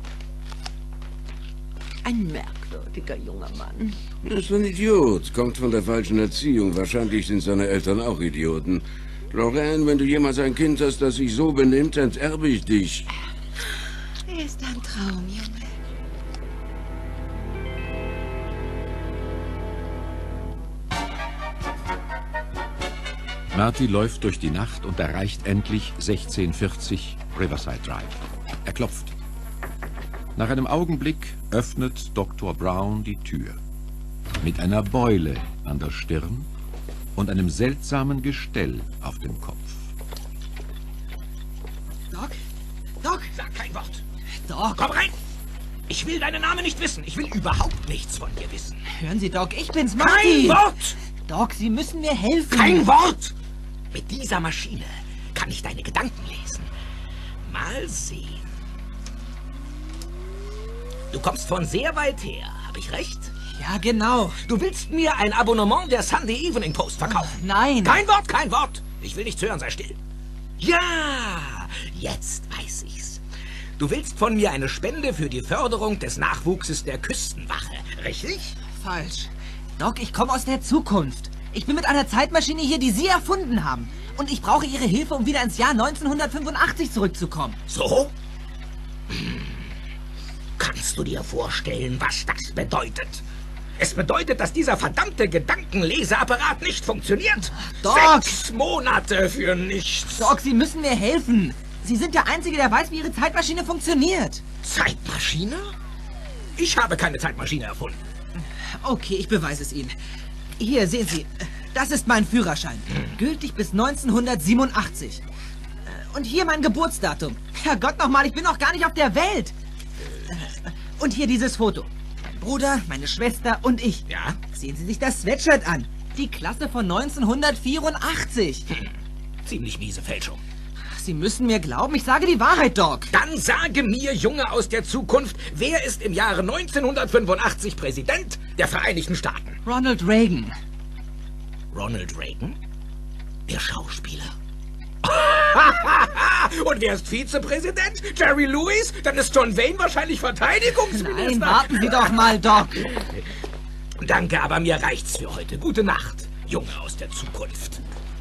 Speaker 21: Ein merkwürdiger junger Mann.
Speaker 17: Er ist ein Idiot, kommt von der falschen Erziehung. Wahrscheinlich sind seine Eltern auch Idioten. Lorraine, wenn du jemals ein Kind hast, das sich so benimmt, enterbe ich dich.
Speaker 18: Er ist ein Traum, Junge.
Speaker 1: Marty läuft durch die Nacht und erreicht endlich sechzehnhundertvierzig Riverside Drive. Er klopft. Nach einem Augenblick öffnet Doktor Brown die Tür. Mit einer Beule an der Stirn und einem seltsamen Gestell auf dem Kopf.
Speaker 3: Doc? Doc? Sag kein Wort.
Speaker 2: Doc?
Speaker 3: Komm rein! Ich will deinen Namen nicht wissen. Ich will überhaupt nichts von dir wissen.
Speaker 2: Hören Sie, Doc, ich bin's, Marty.
Speaker 3: Kein Wort!
Speaker 2: Doc, Sie müssen mir helfen.
Speaker 3: Kein Wort! Mit dieser Maschine kann ich deine Gedanken lesen. Mal sehen. Du kommst von sehr weit her, habe ich recht?
Speaker 2: Ja, genau.
Speaker 3: Du willst mir ein Abonnement der Sunday Evening Post verkaufen?
Speaker 2: Nein.
Speaker 3: Kein Wort, kein Wort. Ich will nichts hören, sei still. Ja, jetzt weiß ich's. Du willst von mir eine Spende für die Förderung des Nachwuchses der Küstenwache, richtig?
Speaker 2: Falsch. Doc, ich komme aus der Zukunft. Ich bin mit einer Zeitmaschine hier, die Sie erfunden haben. Und ich brauche Ihre Hilfe, um wieder ins Jahr neunzehnhundertfünfundachtzig zurückzukommen.
Speaker 3: So? Hm. Kannst du dir vorstellen, was das bedeutet? Es bedeutet, dass dieser verdammte Gedankenleseapparat nicht funktioniert.
Speaker 2: Doc!
Speaker 3: Sechs Monate für nichts.
Speaker 2: Doc, Sie müssen mir helfen. Sie sind der Einzige, der weiß, wie Ihre Zeitmaschine funktioniert.
Speaker 3: Zeitmaschine? Ich habe keine Zeitmaschine erfunden.
Speaker 2: Okay, ich beweise es Ihnen. Hier, sehen Sie, das ist mein Führerschein. Gültig bis neunzehnhundertsiebenundachtzig. Und hier mein Geburtsdatum. Herrgott nochmal, ich bin noch gar nicht auf der Welt. Und hier dieses Foto. Mein Bruder, meine Schwester und ich.
Speaker 3: Ja?
Speaker 2: Sehen Sie sich das Sweatshirt an. Die Klasse von neunzehnhundertvierundachtzig.
Speaker 3: Hm. Ziemlich miese Fälschung.
Speaker 2: Sie müssen mir glauben, ich sage die Wahrheit, Doc.
Speaker 3: Dann sage mir, Junge aus der Zukunft, wer ist im Jahre neunzehnhundertfünfundachtzig Präsident der Vereinigten Staaten?
Speaker 2: Ronald Reagan.
Speaker 3: Ronald Reagan? Der Schauspieler. Und wer ist Vizepräsident? Jerry Lewis? Dann ist John Wayne wahrscheinlich Verteidigungsminister.
Speaker 2: Nein, warten Sie doch mal, Doc.
Speaker 3: Danke, aber mir reicht's für heute. Gute Nacht, Junge aus der Zukunft.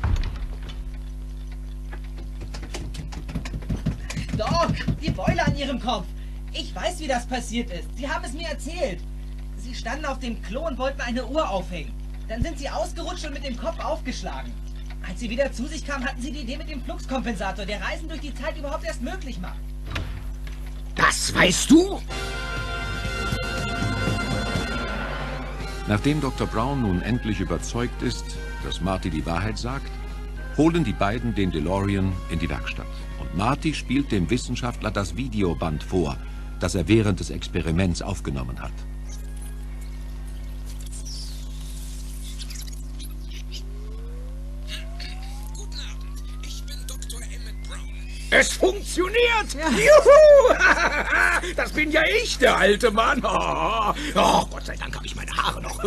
Speaker 2: Doc, die Beule an Ihrem Kopf. Ich weiß, wie das passiert ist. Sie haben es mir erzählt. Sie standen auf dem Klo und wollten eine Uhr aufhängen. Dann sind Sie ausgerutscht und mit dem Kopf aufgeschlagen. Als Sie wieder zu sich kamen, hatten Sie die Idee mit dem Fluxkompensator, der Reisen durch die Zeit überhaupt erst möglich macht.
Speaker 3: Das weißt du?
Speaker 1: Nachdem Doktor Brown nun endlich überzeugt ist, dass Marty die Wahrheit sagt, holen die beiden den DeLorean in die Werkstatt. Und Marty spielt dem Wissenschaftler das Videoband vor, das er während des Experiments aufgenommen hat.
Speaker 3: Es funktioniert! Ja. Juhu! Das bin ja ich, der alte Mann. Oh, oh Gott sei Dank habe ich meine Haare noch.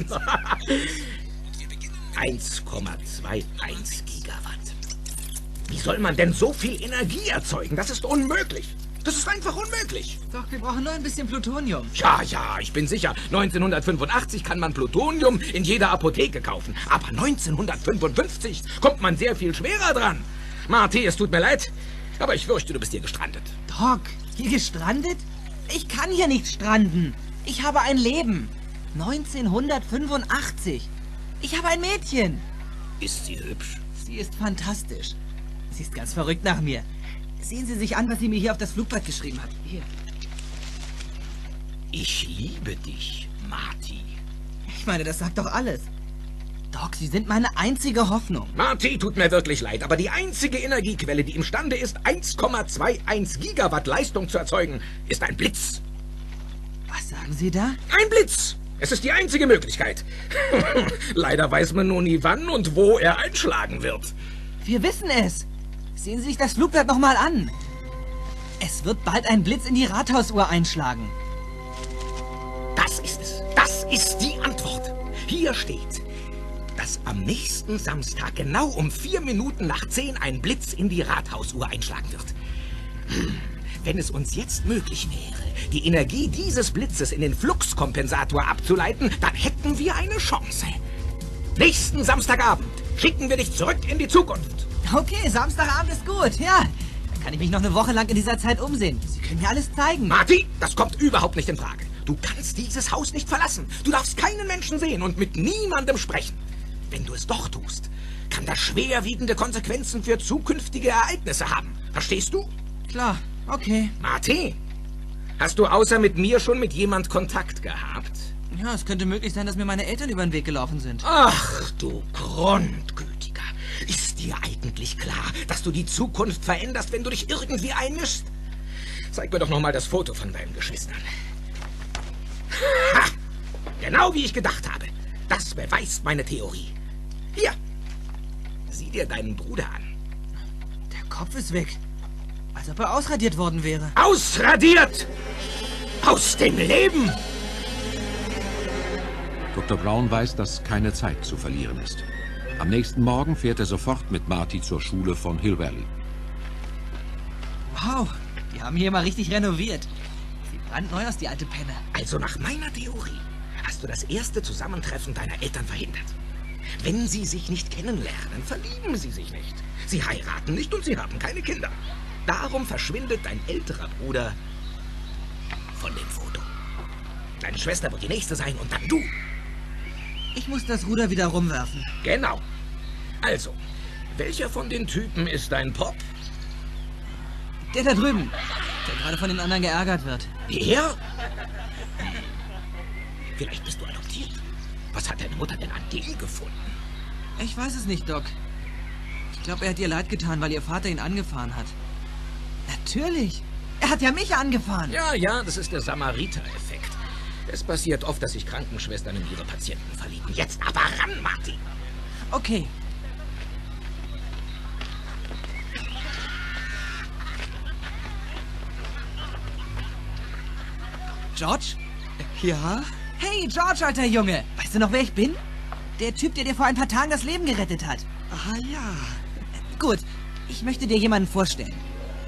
Speaker 3: eins Komma einundzwanzig Gigawatt. Wie soll man denn so viel Energie erzeugen? Das ist unmöglich. Das ist einfach unmöglich.
Speaker 2: Doch, wir brauchen nur ein bisschen Plutonium.
Speaker 3: Ja, ja, ich bin sicher. neunzehnhundertfünfundachtzig kann man Plutonium in jeder Apotheke kaufen. Aber neunzehnhundertfünfundfünfzig kommt man sehr viel schwerer dran. Marty, es tut mir leid, aber ich fürchte, du bist hier gestrandet.
Speaker 2: Doc, hier gestrandet? Ich kann hier nicht stranden. Ich habe ein Leben. neunzehnhundertfünfundachtzig. Ich habe ein Mädchen.
Speaker 3: Ist sie hübsch?
Speaker 2: Sie ist fantastisch. Sie ist ganz verrückt nach mir. Sehen Sie sich an, was sie mir hier auf das Flugblatt geschrieben hat. Hier.
Speaker 3: Ich liebe dich, Marty.
Speaker 2: Ich meine, das sagt doch alles. Doc, Sie sind meine einzige Hoffnung.
Speaker 3: Marty, tut mir wirklich leid, aber die einzige Energiequelle, die imstande ist, eins Komma einundzwanzig Gigawatt Leistung zu erzeugen, ist ein Blitz.
Speaker 2: Was sagen Sie da?
Speaker 3: Ein Blitz! Es ist die einzige Möglichkeit. Leider weiß man nur nie, wann und wo er einschlagen wird.
Speaker 2: Wir wissen es. Sehen Sie sich das Flugblatt noch mal an. Es wird bald ein Blitz in die Rathausuhr einschlagen.
Speaker 3: Das ist es. Das ist die Antwort. Hier steht, dass am nächsten Samstag genau um vier Minuten nach zehn ein Blitz in die Rathausuhr einschlagen wird. Hm. Wenn es uns jetzt möglich wäre, die Energie dieses Blitzes in den Fluxkompensator abzuleiten, dann hätten wir eine Chance. Nächsten Samstagabend schicken wir dich zurück in die Zukunft.
Speaker 2: Okay, Samstagabend ist gut, ja. Dann kann ich mich noch eine Woche lang in dieser Zeit umsehen. Sie können mir alles zeigen.
Speaker 3: Marty, das kommt überhaupt nicht in Frage. Du kannst dieses Haus nicht verlassen. Du darfst keinen Menschen sehen und mit niemandem sprechen. Wenn du es doch tust, kann das schwerwiegende Konsequenzen für zukünftige Ereignisse haben. Verstehst du?
Speaker 2: Klar, okay.
Speaker 3: Marty, hast du außer mit mir schon mit jemand Kontakt gehabt?
Speaker 2: Ja, es könnte möglich sein, dass mir meine Eltern über den Weg gelaufen sind.
Speaker 3: Ach, du Grundgütiger. Ist dir eigentlich klar, dass du die Zukunft veränderst, wenn du dich irgendwie einmischst? Zeig mir doch noch mal das Foto von deinen Geschwistern. Ha! Genau wie ich gedacht habe. Das beweist meine Theorie. Hier, sieh dir deinen Bruder an.
Speaker 2: Der Kopf ist weg. Als ob er ausradiert worden wäre.
Speaker 3: Ausradiert! Aus dem Leben!
Speaker 1: Doktor Brown weiß, dass keine Zeit zu verlieren ist. Am nächsten Morgen fährt er sofort mit Marty zur Schule von Hill Valley.
Speaker 2: Wow, die haben hier mal richtig renoviert. Sieht brandneu aus, die alte Penne.
Speaker 3: Also nach meiner Theorie hast du das erste Zusammentreffen deiner Eltern verhindert. Wenn sie sich nicht kennenlernen, verlieben sie sich nicht. Sie heiraten nicht und sie haben keine Kinder. Darum verschwindet dein älterer Bruder von dem Foto. Deine Schwester wird die nächste sein und dann du.
Speaker 2: Ich muss das Ruder wieder rumwerfen.
Speaker 3: Genau. Also, welcher von den Typen ist dein Pop?
Speaker 2: Der da drüben, der gerade von den anderen geärgert wird.
Speaker 3: Er? Vielleicht bist du adoptiert. Was hat deine Mutter denn an dem gefunden?
Speaker 2: Ich weiß es nicht, Doc. Ich glaube, er hat ihr leid getan, weil ihr Vater ihn angefahren hat. Natürlich. Er hat ja mich angefahren.
Speaker 3: Ja, ja, das ist der Samariter-Effekt. Es passiert oft, dass sich Krankenschwestern in ihre Patienten verlieben. Jetzt aber ran, Marty.
Speaker 2: Okay. George?
Speaker 8: Ja?
Speaker 2: Hey, George, alter Junge. Weißt du noch, wer ich bin? Der Typ, der dir vor ein paar Tagen das Leben gerettet hat.
Speaker 8: Ah, ja.
Speaker 2: Gut, ich möchte dir jemanden vorstellen.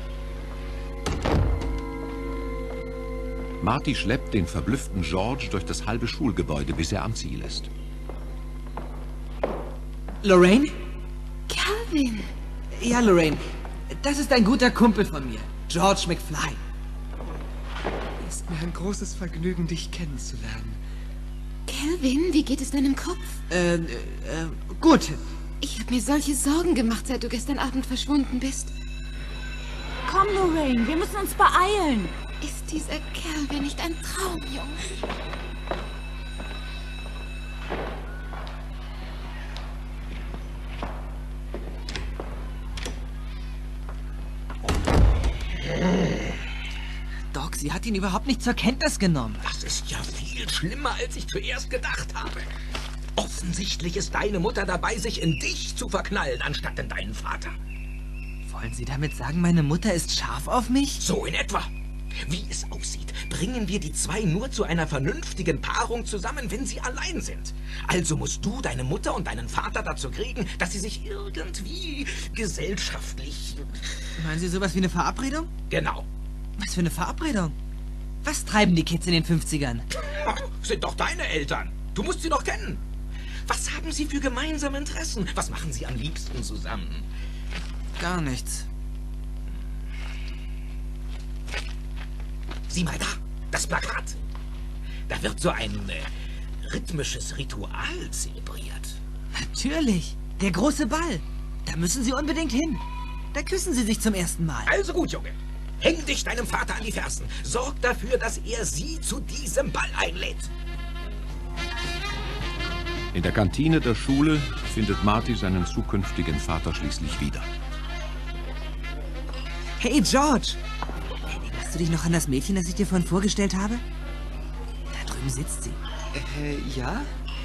Speaker 1: Marty schleppt den verblüfften George durch das halbe Schulgebäude, bis er am Ziel ist.
Speaker 2: Lorraine?
Speaker 19: Calvin.
Speaker 2: Ja, Lorraine. Das ist ein guter Kumpel von mir, George McFly.
Speaker 8: Es ist mir ein großes Vergnügen, dich kennenzulernen.
Speaker 19: Calvin, wie geht es deinem Kopf?
Speaker 2: Äh, äh, gut.
Speaker 19: Ich habe mir solche Sorgen gemacht, seit du gestern Abend verschwunden bist.
Speaker 4: Komm, Lorraine, wir müssen uns beeilen.
Speaker 19: Ist dieser Calvin nicht ein Traumjunge?
Speaker 2: Doc, sie hat ihn überhaupt nicht zur Kenntnis genommen.
Speaker 3: Das ist ja viel schlimmer, als ich zuerst gedacht habe. Offensichtlich ist deine Mutter dabei, sich in dich zu verknallen, anstatt in deinen Vater.
Speaker 2: Wollen Sie damit sagen, meine Mutter ist scharf auf mich?
Speaker 3: So in etwa. Wie es aussieht, bringen wir die zwei nur zu einer vernünftigen Paarung zusammen, wenn sie allein sind. Also musst du deine Mutter und deinen Vater dazu kriegen, dass sie sich irgendwie gesellschaftlich...
Speaker 2: Meinen Sie sowas wie eine Verabredung?
Speaker 3: Genau.
Speaker 2: Was für eine Verabredung? Was treiben die Kids in den fünfzigern?
Speaker 3: Sind doch deine Eltern. Du musst sie doch kennen. Was haben sie für gemeinsame Interessen? Was machen sie am liebsten zusammen?
Speaker 2: Gar nichts.
Speaker 3: Sieh mal da, das Plakat. Da wird so ein äh, rhythmisches Ritual zelebriert.
Speaker 2: Natürlich, der große Ball. Da müssen Sie unbedingt hin. Da küssen Sie sich zum ersten Mal.
Speaker 3: Also gut, Junge. Häng dich deinem Vater an die Fersen. Sorg dafür, dass er sie zu diesem Ball einlädt.
Speaker 1: In der Kantine der Schule findet Marty seinen zukünftigen Vater schließlich wieder.
Speaker 2: Hey, George. Erinnerst du dich noch an das Mädchen, das ich dir vorhin vorgestellt habe? Da drüben sitzt sie.
Speaker 8: Äh, ja?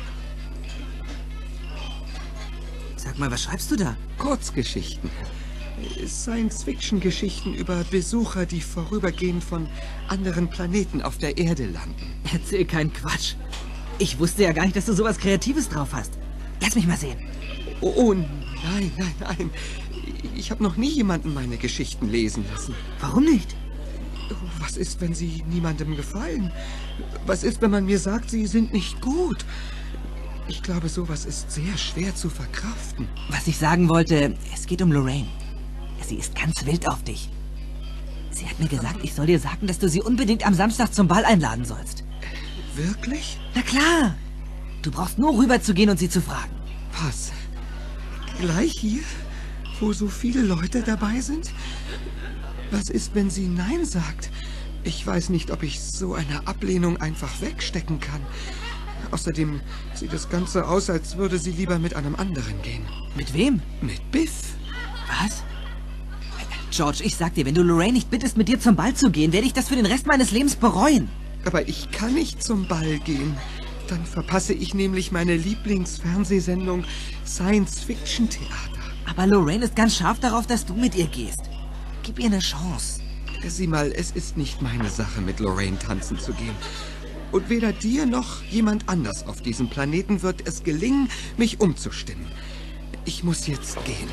Speaker 2: Sag mal, was schreibst du da?
Speaker 8: Kurzgeschichten. Science-Fiction-Geschichten über Besucher, die vorübergehend von anderen Planeten auf der Erde landen.
Speaker 2: Erzähl keinen Quatsch. Ich wusste ja gar nicht, dass du sowas Kreatives drauf hast. Lass mich mal sehen.
Speaker 8: Oh, oh nein, nein, nein. Ich habe noch nie jemanden meine Geschichten lesen lassen.
Speaker 2: Warum nicht?
Speaker 8: Was ist, wenn sie niemandem gefallen? Was ist, wenn man mir sagt, sie sind nicht gut? Ich glaube, sowas ist sehr schwer zu verkraften.
Speaker 2: Was ich sagen wollte, es geht um Lorraine. Sie ist ganz wild auf dich. Sie hat mir gesagt, ich soll dir sagen, dass du sie unbedingt am Samstag zum Ball einladen sollst.
Speaker 8: Wirklich?
Speaker 2: Na klar. Du brauchst nur rüberzugehen und sie zu fragen.
Speaker 8: Was? Gleich hier? Wo so viele Leute dabei sind? Was ist, wenn sie Nein sagt? Ich weiß nicht, ob ich so eine Ablehnung einfach wegstecken kann. Außerdem sieht das Ganze aus, als würde sie lieber mit einem anderen gehen.
Speaker 2: Mit wem?
Speaker 8: Mit Biff.
Speaker 2: Was? George, ich sag dir, wenn du Lorraine nicht bittest, mit dir zum Ball zu gehen, werde ich das für den Rest meines Lebens bereuen.
Speaker 8: Aber ich kann nicht zum Ball gehen. Dann verpasse ich nämlich meine Lieblingsfernsehsendung Science-Fiction-Theater.
Speaker 2: Aber Lorraine ist ganz scharf darauf, dass du mit ihr gehst. Gib ihr eine Chance.
Speaker 8: Sieh mal, es ist nicht meine Sache, mit Lorraine tanzen zu gehen. Und weder dir noch jemand anders auf diesem Planeten wird es gelingen, mich umzustimmen. Ich muss jetzt gehen.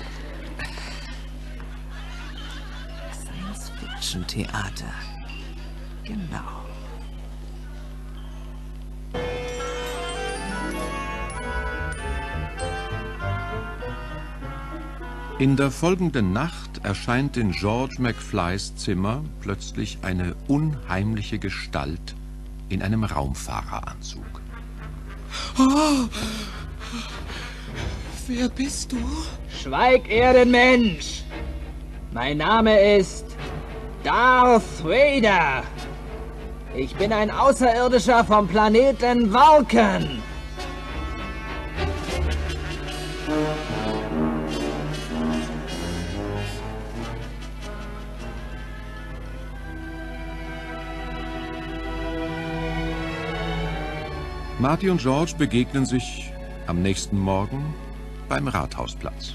Speaker 2: Science-Fiction-Theater. Genau.
Speaker 1: In der folgenden Nacht erscheint in George McFlys Zimmer plötzlich eine unheimliche Gestalt in einem Raumfahreranzug.
Speaker 8: Oh, wer bist du?
Speaker 15: Schweig, Erdenmensch! Mein Name ist
Speaker 2: Darth Vader. Ich bin ein Außerirdischer vom Planeten Vulcan.
Speaker 1: Marty und George begegnen sich am nächsten Morgen beim Rathausplatz.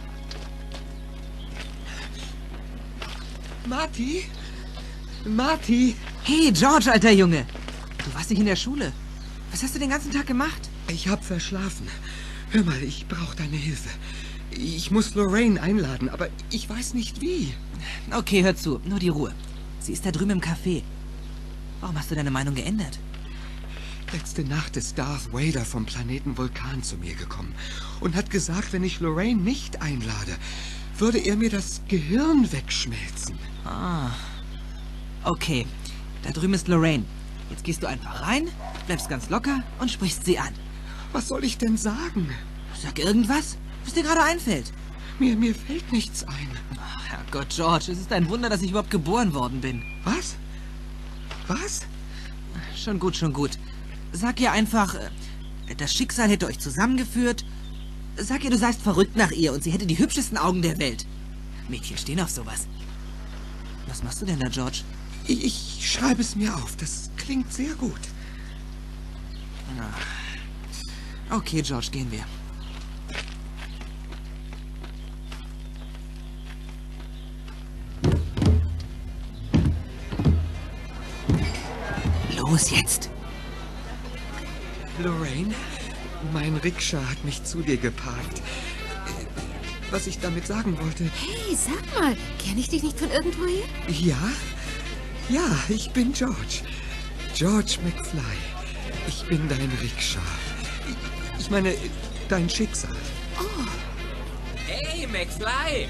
Speaker 2: Marty? Marty? Hey, George, alter Junge. Du warst nicht in der Schule. Was hast du den ganzen Tag gemacht?
Speaker 8: Ich hab verschlafen. Hör mal, ich brauche deine Hilfe. Ich muss Lorraine einladen, aber ich weiß nicht wie.
Speaker 2: Okay, hör zu. Nur die Ruhe. Sie ist da drüben im Café. Warum hast du deine Meinung geändert?
Speaker 8: Letzte Nacht ist Darth Vader vom Planeten Vulkan zu mir gekommen und hat gesagt, wenn ich Lorraine nicht einlade, würde er mir das Gehirn wegschmelzen.
Speaker 2: Ah. Okay, da drüben ist Lorraine. Jetzt gehst du einfach rein, bleibst ganz locker und sprichst sie an.
Speaker 8: Was soll ich denn sagen?
Speaker 2: Sag irgendwas, was dir gerade einfällt.
Speaker 8: Mir, mir fällt nichts ein.
Speaker 2: Ach, Herrgott, George, es ist ein Wunder, dass ich überhaupt geboren worden bin.
Speaker 8: Was? Was?
Speaker 2: Schon gut, schon gut. Sag ihr einfach, das Schicksal hätte euch zusammengeführt. Sag ihr, du seist verrückt nach ihr und sie hätte die hübschesten Augen der Welt. Mädchen stehen auf sowas. Was machst du denn da, George?
Speaker 8: Ich, ich schreibe es mir auf. Das klingt sehr gut.
Speaker 2: Okay, George, gehen wir. Los jetzt!
Speaker 8: Lorraine, mein Rikscha hat mich zu dir geparkt. Was ich damit sagen wollte...
Speaker 19: Hey, sag mal, kenne ich dich nicht von irgendwoher?
Speaker 8: Ja? Ja, ich bin George. George McFly. Ich bin dein Rikscha. Ich, ich meine, dein Schicksal.
Speaker 19: Oh.
Speaker 7: Hey, McFly!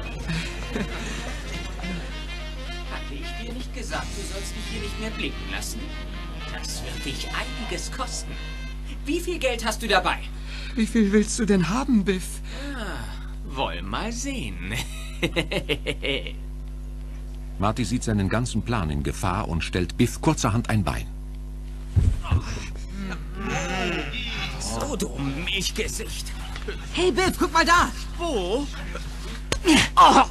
Speaker 7: Hatte ich dir nicht gesagt, du sollst mich hier nicht mehr blicken lassen? Das wird dich einiges kosten. Wie viel Geld hast du dabei?
Speaker 8: Wie viel willst du denn haben, Biff?
Speaker 7: Ah, wollen mal sehen.
Speaker 1: Marty sieht seinen ganzen Plan in Gefahr und stellt Biff kurzerhand ein Bein.
Speaker 7: So, du Milchgesicht.
Speaker 2: Hey, Biff, guck mal da!
Speaker 7: Wo?
Speaker 2: Oh.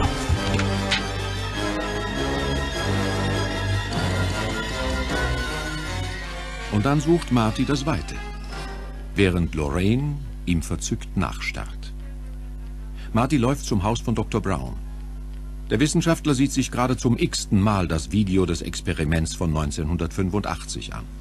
Speaker 1: Und dann sucht Marty das Weite, während Lorraine ihm verzückt nachstarrt. Marty läuft zum Haus von Doktor Brown. Der Wissenschaftler sieht sich gerade zum x-ten Mal das Video des Experiments von neunzehnhundertfünfundachtzig an.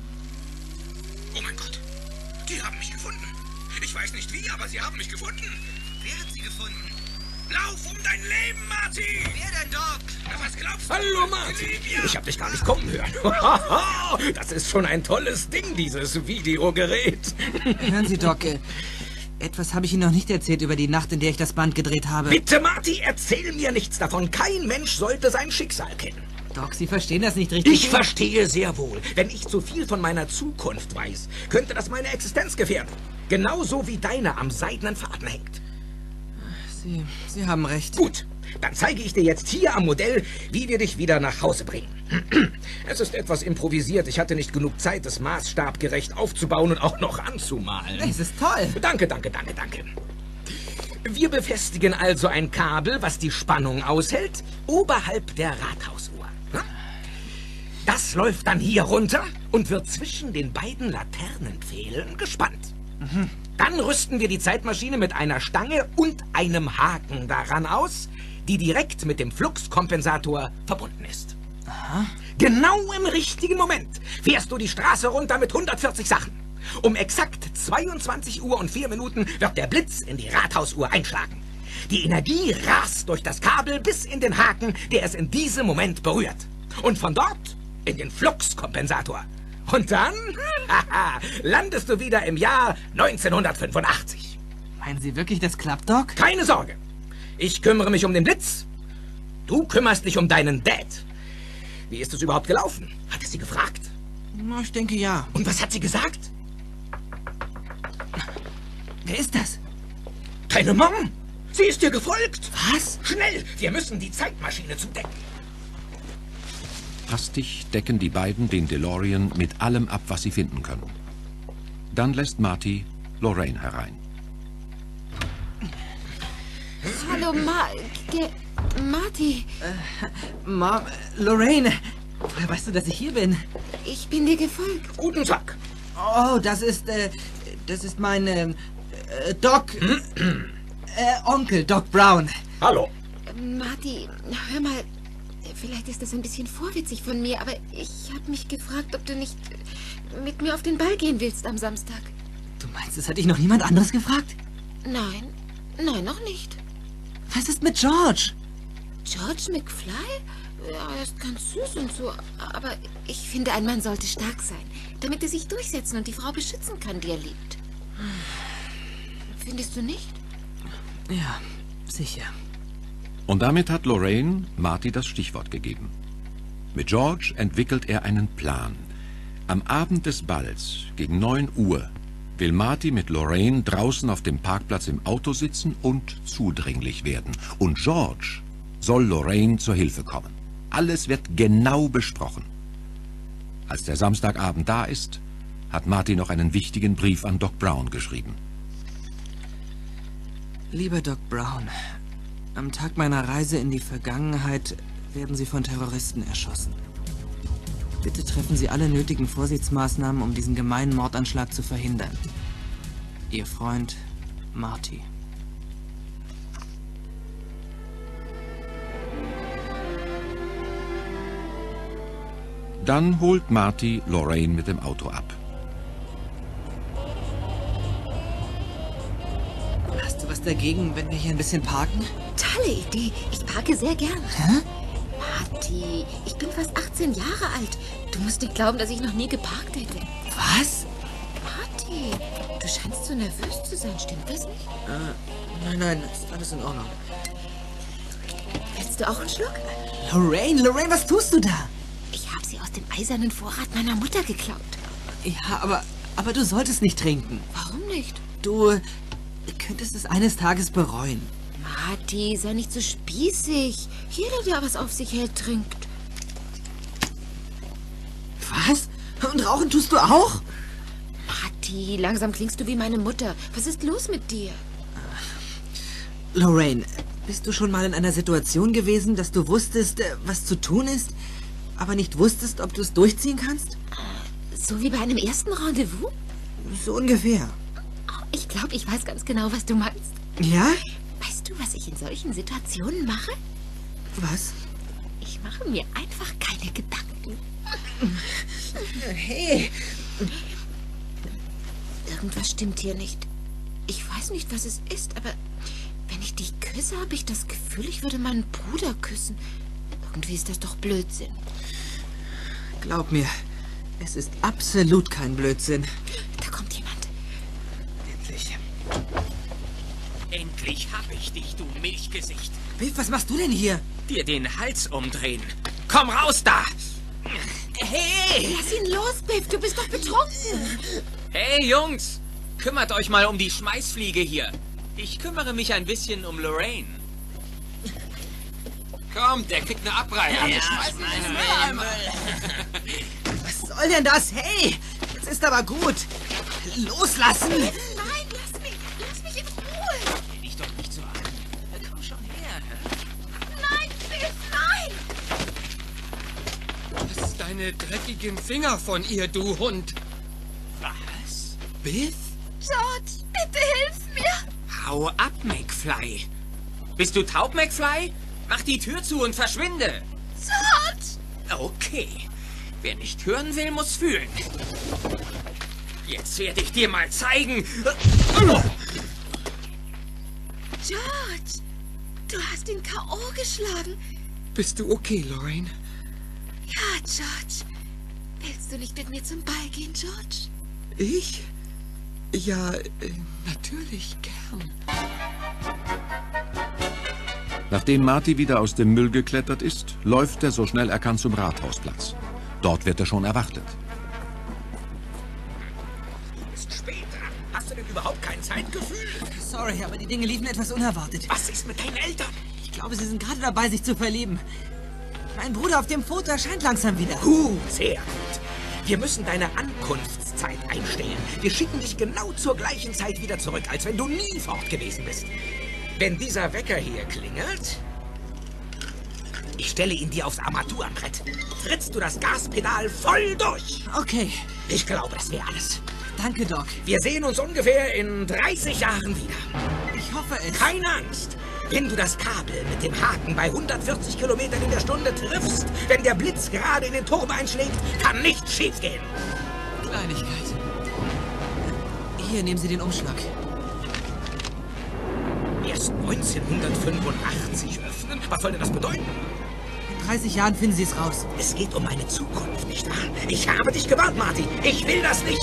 Speaker 3: Oh mein Gott, die haben mich gefunden. Ich weiß nicht wie, aber sie haben mich gefunden.
Speaker 13: Wer hat sie gefunden?
Speaker 3: Lauf um dein Leben, Marty!
Speaker 13: Wer denn, Doc?
Speaker 3: Na, was glaubst du? Hallo, Marty! Ich hab dich gar nicht kommen hören. Das ist schon ein tolles Ding, dieses Videogerät.
Speaker 2: Hören Sie, Doc, äh, etwas habe ich Ihnen noch nicht erzählt über die Nacht, in der ich das Band gedreht habe.
Speaker 3: Bitte, Marty, erzähl mir nichts davon. Kein Mensch sollte sein Schicksal kennen.
Speaker 2: Doc, Sie verstehen das nicht richtig.
Speaker 3: Ich verstehe sehr wohl. Wenn ich zu viel von meiner Zukunft weiß, könnte das meine Existenz gefährden. Genauso wie deine am seidenen Faden hängt.
Speaker 2: Sie, Sie haben recht.
Speaker 3: Gut, dann zeige ich dir jetzt hier am Modell, wie wir dich wieder nach Hause bringen. Es ist etwas improvisiert. Ich hatte nicht genug Zeit, es maßstabgerecht aufzubauen und auch noch anzumalen.
Speaker 2: Es ist toll.
Speaker 3: Danke, danke, danke, danke. Wir befestigen also ein Kabel, was die Spannung aushält, oberhalb der Rathausuhr. Das läuft dann hier runter und wird zwischen den beiden Laternenpfählen gespannt. Mhm. Dann rüsten wir die Zeitmaschine mit einer Stange und einem Haken daran aus, die direkt mit dem Fluxkompensator verbunden ist.
Speaker 2: Aha.
Speaker 3: Genau im richtigen Moment fährst du die Straße runter mit hundertvierzig Sachen. Um exakt zweiundzwanzig Uhr und vier Minuten wird der Blitz in die Rathausuhr einschlagen. Die Energie rast durch das Kabel bis in den Haken, der es in diesem Moment berührt. Und von dort in den Fluxkompensator. Und dann haha, landest du wieder im Jahr neunzehnhundertfünfundachtzig.
Speaker 2: Meinen Sie wirklich, das klappt, Doc?
Speaker 3: Keine Sorge. Ich kümmere mich um den Blitz. Du kümmerst dich um deinen Dad. Wie ist es überhaupt gelaufen? Hat es sie gefragt?
Speaker 2: Na, ich denke ja.
Speaker 3: Und was hat sie gesagt?
Speaker 2: Wer ist das?
Speaker 3: Deine Mom. Sie ist dir gefolgt.
Speaker 2: Was?
Speaker 3: Schnell, wir müssen die Zeitmaschine zudecken.
Speaker 1: Hastig decken die beiden den DeLorean mit allem ab, was sie finden können. Dann lässt Marty Lorraine herein.
Speaker 19: Hallo, Ma... Ge Marty.
Speaker 2: Äh, Mom, Lorraine, woher weißt du, dass ich hier bin?
Speaker 19: Ich bin dir gefolgt.
Speaker 3: Guten Tag.
Speaker 2: Oh, das ist, äh, das ist mein, äh, Doc... äh, Onkel, Doc Brown.
Speaker 3: Hallo.
Speaker 19: Marty, hör mal, vielleicht ist das ein bisschen vorwitzig von mir, aber ich habe mich gefragt, ob du nicht mit mir auf den Ball gehen willst am Samstag.
Speaker 2: Du meinst, es hat dich noch niemand anderes gefragt?
Speaker 19: Nein, nein, noch nicht.
Speaker 2: Was ist mit George?
Speaker 19: George McFly? Ja, er ist ganz süß und so, aber ich finde, ein Mann sollte stark sein, damit er sich durchsetzen und die Frau beschützen kann, die er liebt. Findest du nicht?
Speaker 2: Ja, sicher.
Speaker 1: Und damit hat Lorraine Marty das Stichwort gegeben. Mit George entwickelt er einen Plan. Am Abend des Balls, gegen neun Uhr, will Marty mit Lorraine draußen auf dem Parkplatz im Auto sitzen und zudringlich werden. Und George soll Lorraine zur Hilfe kommen. Alles wird genau besprochen. Als der Samstagabend da ist, hat Marty noch einen wichtigen Brief an Doc Brown geschrieben.
Speaker 2: Lieber Doc Brown, am Tag meiner Reise in die Vergangenheit werden Sie von Terroristen erschossen. Bitte treffen Sie alle nötigen Vorsichtsmaßnahmen, um diesen gemeinen Mordanschlag zu verhindern. Ihr Freund, Marty.
Speaker 1: Dann holt Marty Lorraine mit dem Auto ab.
Speaker 2: Hast du was dagegen, wenn wir hier ein bisschen parken?
Speaker 19: Tolle Idee. Ich parke sehr gern.
Speaker 2: Hä?
Speaker 19: Marty, ich bin fast achtzehn Jahre alt. Du musst nicht glauben, dass ich noch nie geparkt hätte.
Speaker 2: Was?
Speaker 19: Marty, du scheinst so nervös zu sein. Stimmt das nicht?
Speaker 2: Äh, nein, nein, ist alles in Ordnung.
Speaker 19: Willst du auch einen Schluck?
Speaker 2: Lorraine, Lorraine, was tust du da?
Speaker 19: Ich habe sie aus dem eisernen Vorrat meiner Mutter geklaut.
Speaker 2: Ja, aber, aber du solltest nicht trinken.
Speaker 19: Warum nicht?
Speaker 2: Du könntest es eines Tages bereuen.
Speaker 19: Marty, sei nicht so spießig. Jeder, der was auf sich hält, trinkt.
Speaker 2: Was? Und rauchen tust du auch?
Speaker 19: Marty, langsam klingst du wie meine Mutter. Was ist los mit dir?
Speaker 2: Lorraine, bist du schon mal in einer Situation gewesen, dass du wusstest, was zu tun ist, aber nicht wusstest, ob du es durchziehen kannst?
Speaker 19: So wie bei einem ersten Rendezvous?
Speaker 2: So ungefähr.
Speaker 19: Ich glaube, ich weiß ganz genau, was du meinst.
Speaker 2: Ja?
Speaker 19: Weißt du, was ich in solchen Situationen mache?
Speaker 2: Was?
Speaker 19: Ich mache mir einfach keine Gedanken.
Speaker 2: Hey!
Speaker 19: Irgendwas stimmt hier nicht. Ich weiß nicht, was es ist, aber wenn ich dich küsse, habe ich das Gefühl, ich würde meinen Bruder küssen. Irgendwie ist das doch Blödsinn.
Speaker 2: Glaub mir, es ist absolut kein Blödsinn.
Speaker 19: Da kommt jemand.
Speaker 2: Endlich.
Speaker 7: Endlich hab ich dich, du Milchgesicht.
Speaker 2: Biff, was machst du denn hier?
Speaker 7: Dir den Hals umdrehen. Komm raus da!
Speaker 19: Hey! Lass ihn los, Biff, du bist doch betrunken.
Speaker 7: Hey, Jungs! Kümmert euch mal um die Schmeißfliege hier. Ich kümmere mich ein bisschen um Lorraine. Kommt, der kriegt eine Abreibung. Ja, ja,
Speaker 2: was soll denn das? Hey! Jetzt ist aber gut. Loslassen!
Speaker 19: Nein, lass mich. Lass mich in Ruhe.
Speaker 7: Geh dich doch nicht so an. Komm schon her.
Speaker 19: Nein, Biff, nein!
Speaker 14: Lass deine dreckigen Finger von ihr, du Hund.
Speaker 7: Was?
Speaker 2: Biff?
Speaker 19: George, bitte hilf mir.
Speaker 7: Hau ab, McFly. Bist du taub, McFly? Mach die Tür zu und verschwinde.
Speaker 19: George!
Speaker 7: Okay. Wer nicht hören will, muss fühlen. Jetzt werde ich dir mal zeigen.
Speaker 19: George, du hast ihn K O geschlagen.
Speaker 14: Bist du okay, Lorraine?
Speaker 19: Ja, George. Willst du nicht mit mir zum Ball gehen, George?
Speaker 14: Ich? Ja, äh, natürlich gern.
Speaker 1: Nachdem Marty wieder aus dem Müll geklettert ist, läuft er so schnell er kann zum Rathausplatz. Dort wird er schon erwartet.
Speaker 3: Ist spät dran. Hast du denn überhaupt kein Zeitgefühl?
Speaker 2: Sorry, aber die Dinge liefen etwas unerwartet.
Speaker 3: Was ist mit deinen Eltern?
Speaker 2: Ich glaube, sie sind gerade dabei, sich zu verlieben. Mein Bruder auf dem Foto erscheint langsam wieder.
Speaker 3: Gut, sehr gut. Wir müssen deine Ankunftszeit einstellen. Wir schicken dich genau zur gleichen Zeit wieder zurück, als wenn du nie fort gewesen bist. Wenn dieser Wecker hier klingelt... Ich stelle ihn dir aufs Armaturenbrett. Trittst du das Gaspedal voll durch.
Speaker 2: Okay.
Speaker 3: Ich glaube, das wäre alles.
Speaker 2: Danke, Doc.
Speaker 3: Wir sehen uns ungefähr in dreißig Jahren wieder.
Speaker 2: Ich hoffe es.
Speaker 3: Keine Angst. Wenn du das Kabel mit dem Haken bei hundertvierzig Kilometern in der Stunde triffst, wenn der Blitz gerade in den Turm einschlägt, kann nichts schiefgehen.
Speaker 2: Kleinigkeit. Hier, nehmen Sie den Umschlag.
Speaker 3: Erst neunzehnhundertfünfundachtzig öffnen? Was soll denn das bedeuten?
Speaker 2: In dreißig Jahren finden Sie es raus.
Speaker 3: Es geht um meine Zukunft, nicht wahr? Ich habe dich gewarnt, Marty. Ich will das nicht.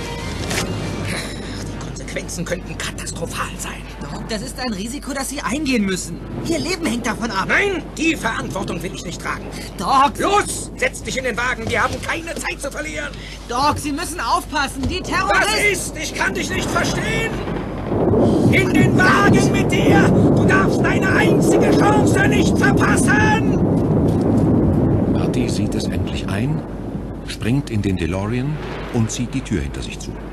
Speaker 3: Die Konsequenzen könnten katastrophal sein.
Speaker 2: Doc, das ist ein Risiko, das Sie eingehen müssen. Ihr Leben hängt davon ab.
Speaker 3: Nein, die Verantwortung will ich nicht tragen.
Speaker 2: Doc!
Speaker 3: Los, setz dich in den Wagen. Wir haben keine Zeit zu verlieren.
Speaker 2: Doc, Sie müssen aufpassen. Die Terroristen...
Speaker 3: Was ist? Ich kann dich nicht verstehen. In den Wagen mit dir! Du darfst deine einzige Chance nicht verpassen!
Speaker 1: Marty sieht es endlich ein, springt in den DeLorean und zieht die Tür hinter sich zu.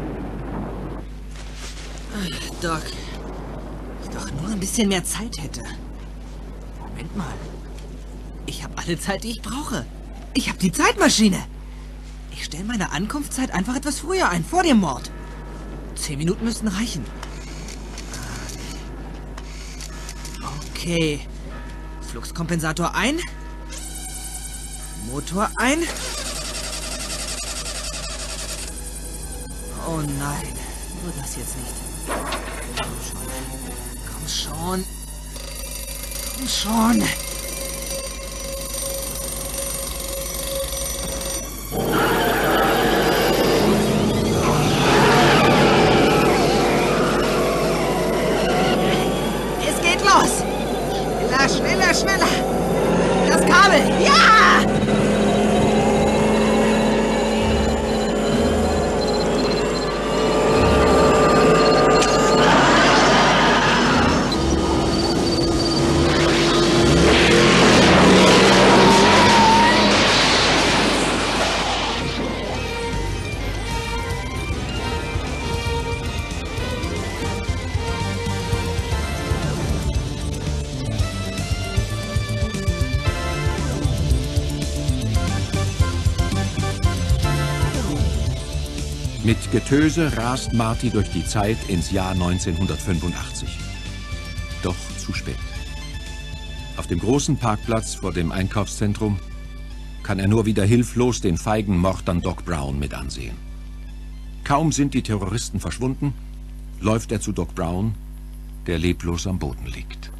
Speaker 2: Ach, Doc, ich doch nur ein bisschen mehr Zeit hätte. Moment mal. Ich habe alle Zeit, die ich brauche. Ich habe die Zeitmaschine. Ich stelle meine Ankunftszeit einfach etwas früher ein, vor dem Mord. Zehn Minuten müssten reichen. Okay. Fluxkompensator ein. Motor ein. Oh nein. Nur das jetzt nicht. Komm schon. Komm schon. Es geht los. Schneller, schneller, schneller. Das Kabel. Ja!
Speaker 1: Mit Getöse rast Marty durch die Zeit ins Jahr neunzehnhundertfünfundachtzig. Doch zu spät. Auf dem großen Parkplatz vor dem Einkaufszentrum kann er nur wieder hilflos den feigen Mord an Doc Brown mit ansehen. Kaum sind die Terroristen verschwunden, läuft er zu Doc Brown, der leblos am Boden liegt.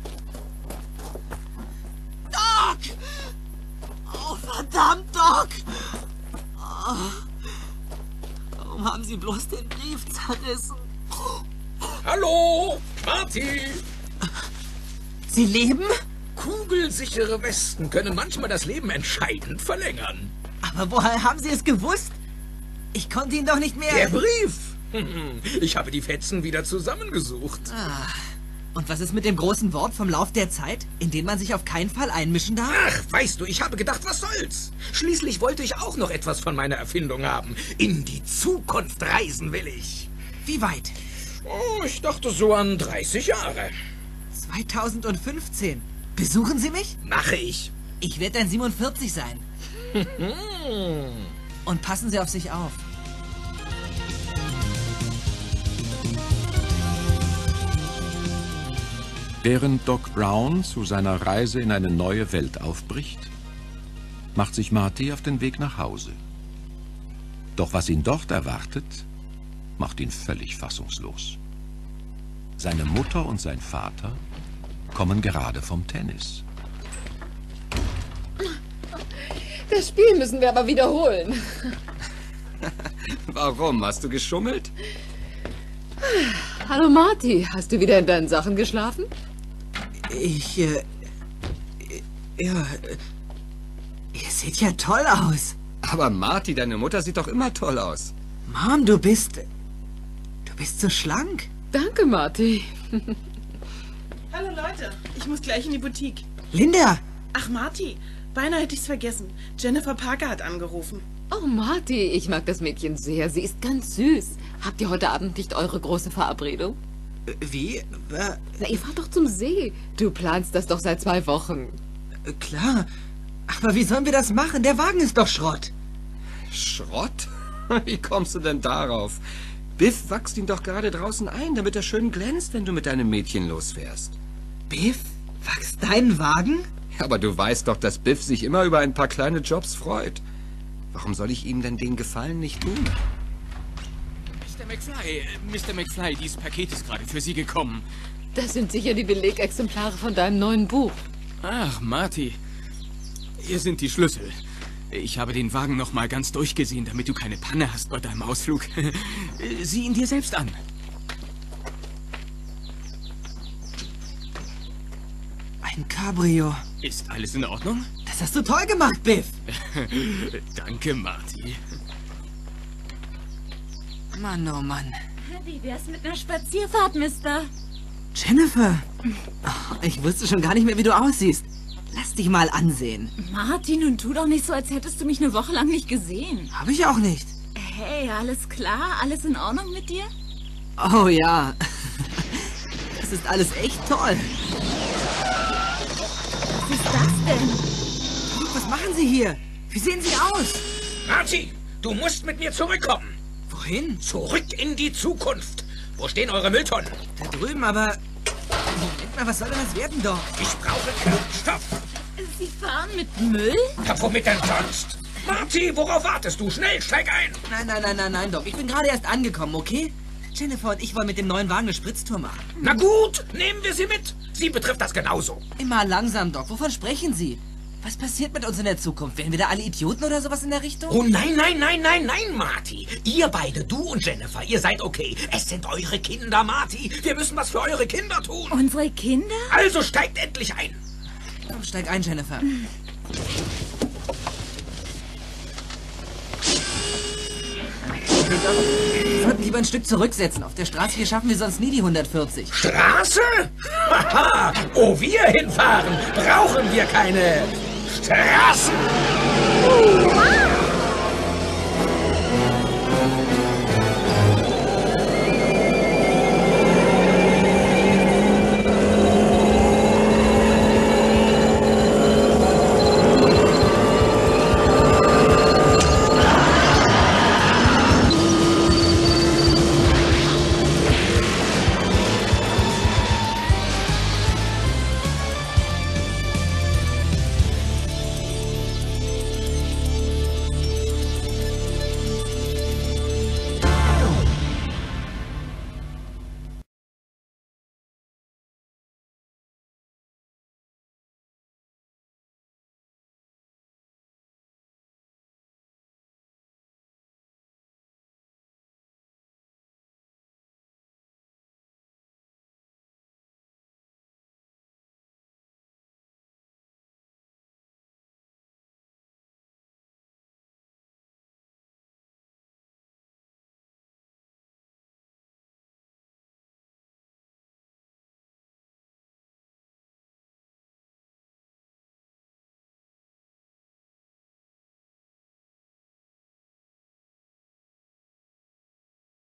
Speaker 2: Doc! Oh, verdammt, Doc! Oh. Warum haben Sie bloß den Brief zerrissen?
Speaker 3: Hallo, Marty!
Speaker 2: Sie leben?
Speaker 3: Kugelsichere Westen können manchmal das Leben entscheidend verlängern.
Speaker 2: Aber woher haben Sie es gewusst? Ich konnte ihn doch nicht mehr...
Speaker 3: Der Brief! Ich habe die Fetzen wieder zusammengesucht.
Speaker 2: Ah. Und was ist mit dem großen Wort vom Lauf der Zeit, in den man sich auf keinen Fall einmischen darf?
Speaker 3: Ach, weißt du, ich habe gedacht, was soll's? Schließlich wollte ich auch noch etwas von meiner Erfindung haben. In die Zukunft reisen will ich.
Speaker 2: Wie weit?
Speaker 3: Oh, ich dachte so an dreißig Jahre.
Speaker 2: zweitausendfünfzehn. Besuchen Sie mich?
Speaker 3: Mache ich.
Speaker 2: Ich werde dann siebenundvierzig sein. Und passen Sie auf sich auf.
Speaker 1: Während Doc Brown zu seiner Reise in eine neue Welt aufbricht, macht sich Marty auf den Weg nach Hause. Doch was ihn dort erwartet, macht ihn völlig fassungslos. Seine Mutter und sein Vater kommen gerade vom Tennis.
Speaker 10: Das Spiel müssen wir aber wiederholen.
Speaker 8: Warum? Hast du geschummelt?
Speaker 10: Hallo Marty, hast du wieder in deinen Sachen geschlafen?
Speaker 2: Ich, äh... Ja... Ihr seht ja toll aus.
Speaker 8: Aber Marty, deine Mutter sieht doch immer toll aus.
Speaker 2: Mom, du bist... Du bist so schlank.
Speaker 10: Danke, Marty.
Speaker 11: Hallo Leute, ich muss gleich in die Boutique.
Speaker 2: Linda!
Speaker 11: Ach Marty, beinahe hätte ich's vergessen. Jennifer Parker hat angerufen.
Speaker 10: Oh, Marty, ich mag das Mädchen sehr. Sie ist ganz süß. Habt ihr heute Abend nicht eure große Verabredung?
Speaker 2: Äh, wie? Äh,
Speaker 10: Na, ihr fahrt doch zum See. Du planst das doch seit zwei Wochen.
Speaker 2: Äh, klar. Aber wie sollen wir das machen? Der Wagen ist doch Schrott.
Speaker 8: Schrott? Wie kommst du denn darauf? Biff wachst ihn doch gerade draußen ein, damit er schön glänzt, wenn du mit deinem Mädchen losfährst.
Speaker 2: Biff? Wachst dein Wagen?
Speaker 8: Ja, aber du weißt doch, dass Biff sich immer über ein paar kleine Jobs freut. Warum soll ich ihm denn den Gefallen nicht tun?
Speaker 7: Mister McFly, Mister McFly, dieses Paket ist gerade für Sie gekommen.
Speaker 10: Das sind sicher die Belegexemplare von deinem neuen Buch.
Speaker 7: Ach, Marty. Hier sind die Schlüssel. Ich habe den Wagen noch mal ganz durchgesehen, damit du keine Panne hast bei deinem Ausflug. Sieh ihn dir selbst an.
Speaker 2: Ein Cabrio.
Speaker 7: Ist alles in Ordnung?
Speaker 2: Das hast du toll gemacht, Biff.
Speaker 7: Danke, Marty.
Speaker 2: Mann, oh Mann.
Speaker 4: Wie wär's mit einer Spazierfahrt, Mister?
Speaker 2: Jennifer. Oh, ich wusste schon gar nicht mehr, wie du aussiehst. Lass dich mal ansehen.
Speaker 4: Martin, nun tu doch nicht so, als hättest du mich eine Woche lang nicht gesehen.
Speaker 2: Habe ich auch nicht.
Speaker 4: Hey, alles klar? Alles in Ordnung mit dir?
Speaker 2: Oh ja. Das ist alles echt toll.
Speaker 4: Was ist das denn?
Speaker 2: Doc, was machen Sie hier? Wie sehen Sie aus?
Speaker 3: Marty, du musst mit mir zurückkommen.
Speaker 2: Wohin?
Speaker 3: Zurück in die Zukunft. Wo stehen eure Mülltonnen?
Speaker 2: Da drüben, aber... Moment mal, was soll denn das werden, Doc?
Speaker 3: Ich brauche Kraftstoff.
Speaker 4: Sie fahren mit Müll?
Speaker 3: Ja, womit denn sonst? Marty, worauf wartest du? Schnell, steig ein!
Speaker 2: Nein, nein, nein, nein, nein, Doc. Ich bin gerade erst angekommen, okay? Jennifer und ich wollen mit dem neuen Wagen eine Spritztour machen.
Speaker 3: Na gut, nehmen wir sie mit. Sie betrifft das genauso.
Speaker 2: Immer langsam, Doc. Wovon sprechen Sie? Was passiert mit uns in der Zukunft? Werden wir da alle Idioten oder sowas in der Richtung?
Speaker 3: Oh nein, nein, nein, nein, nein, Marty. Ihr beide, du und Jennifer, ihr seid okay. Es sind eure Kinder, Marty. Wir müssen was für eure Kinder tun.
Speaker 4: Unsere Kinder?
Speaker 3: Also steigt endlich ein.
Speaker 2: Komm, steig ein, Jennifer. Wir sollten lieber ein Stück zurücksetzen. Auf der Straße hier schaffen wir sonst nie die hundertvierzig.
Speaker 3: Straße? Haha, wo wir hinfahren, brauchen wir keine Straßen.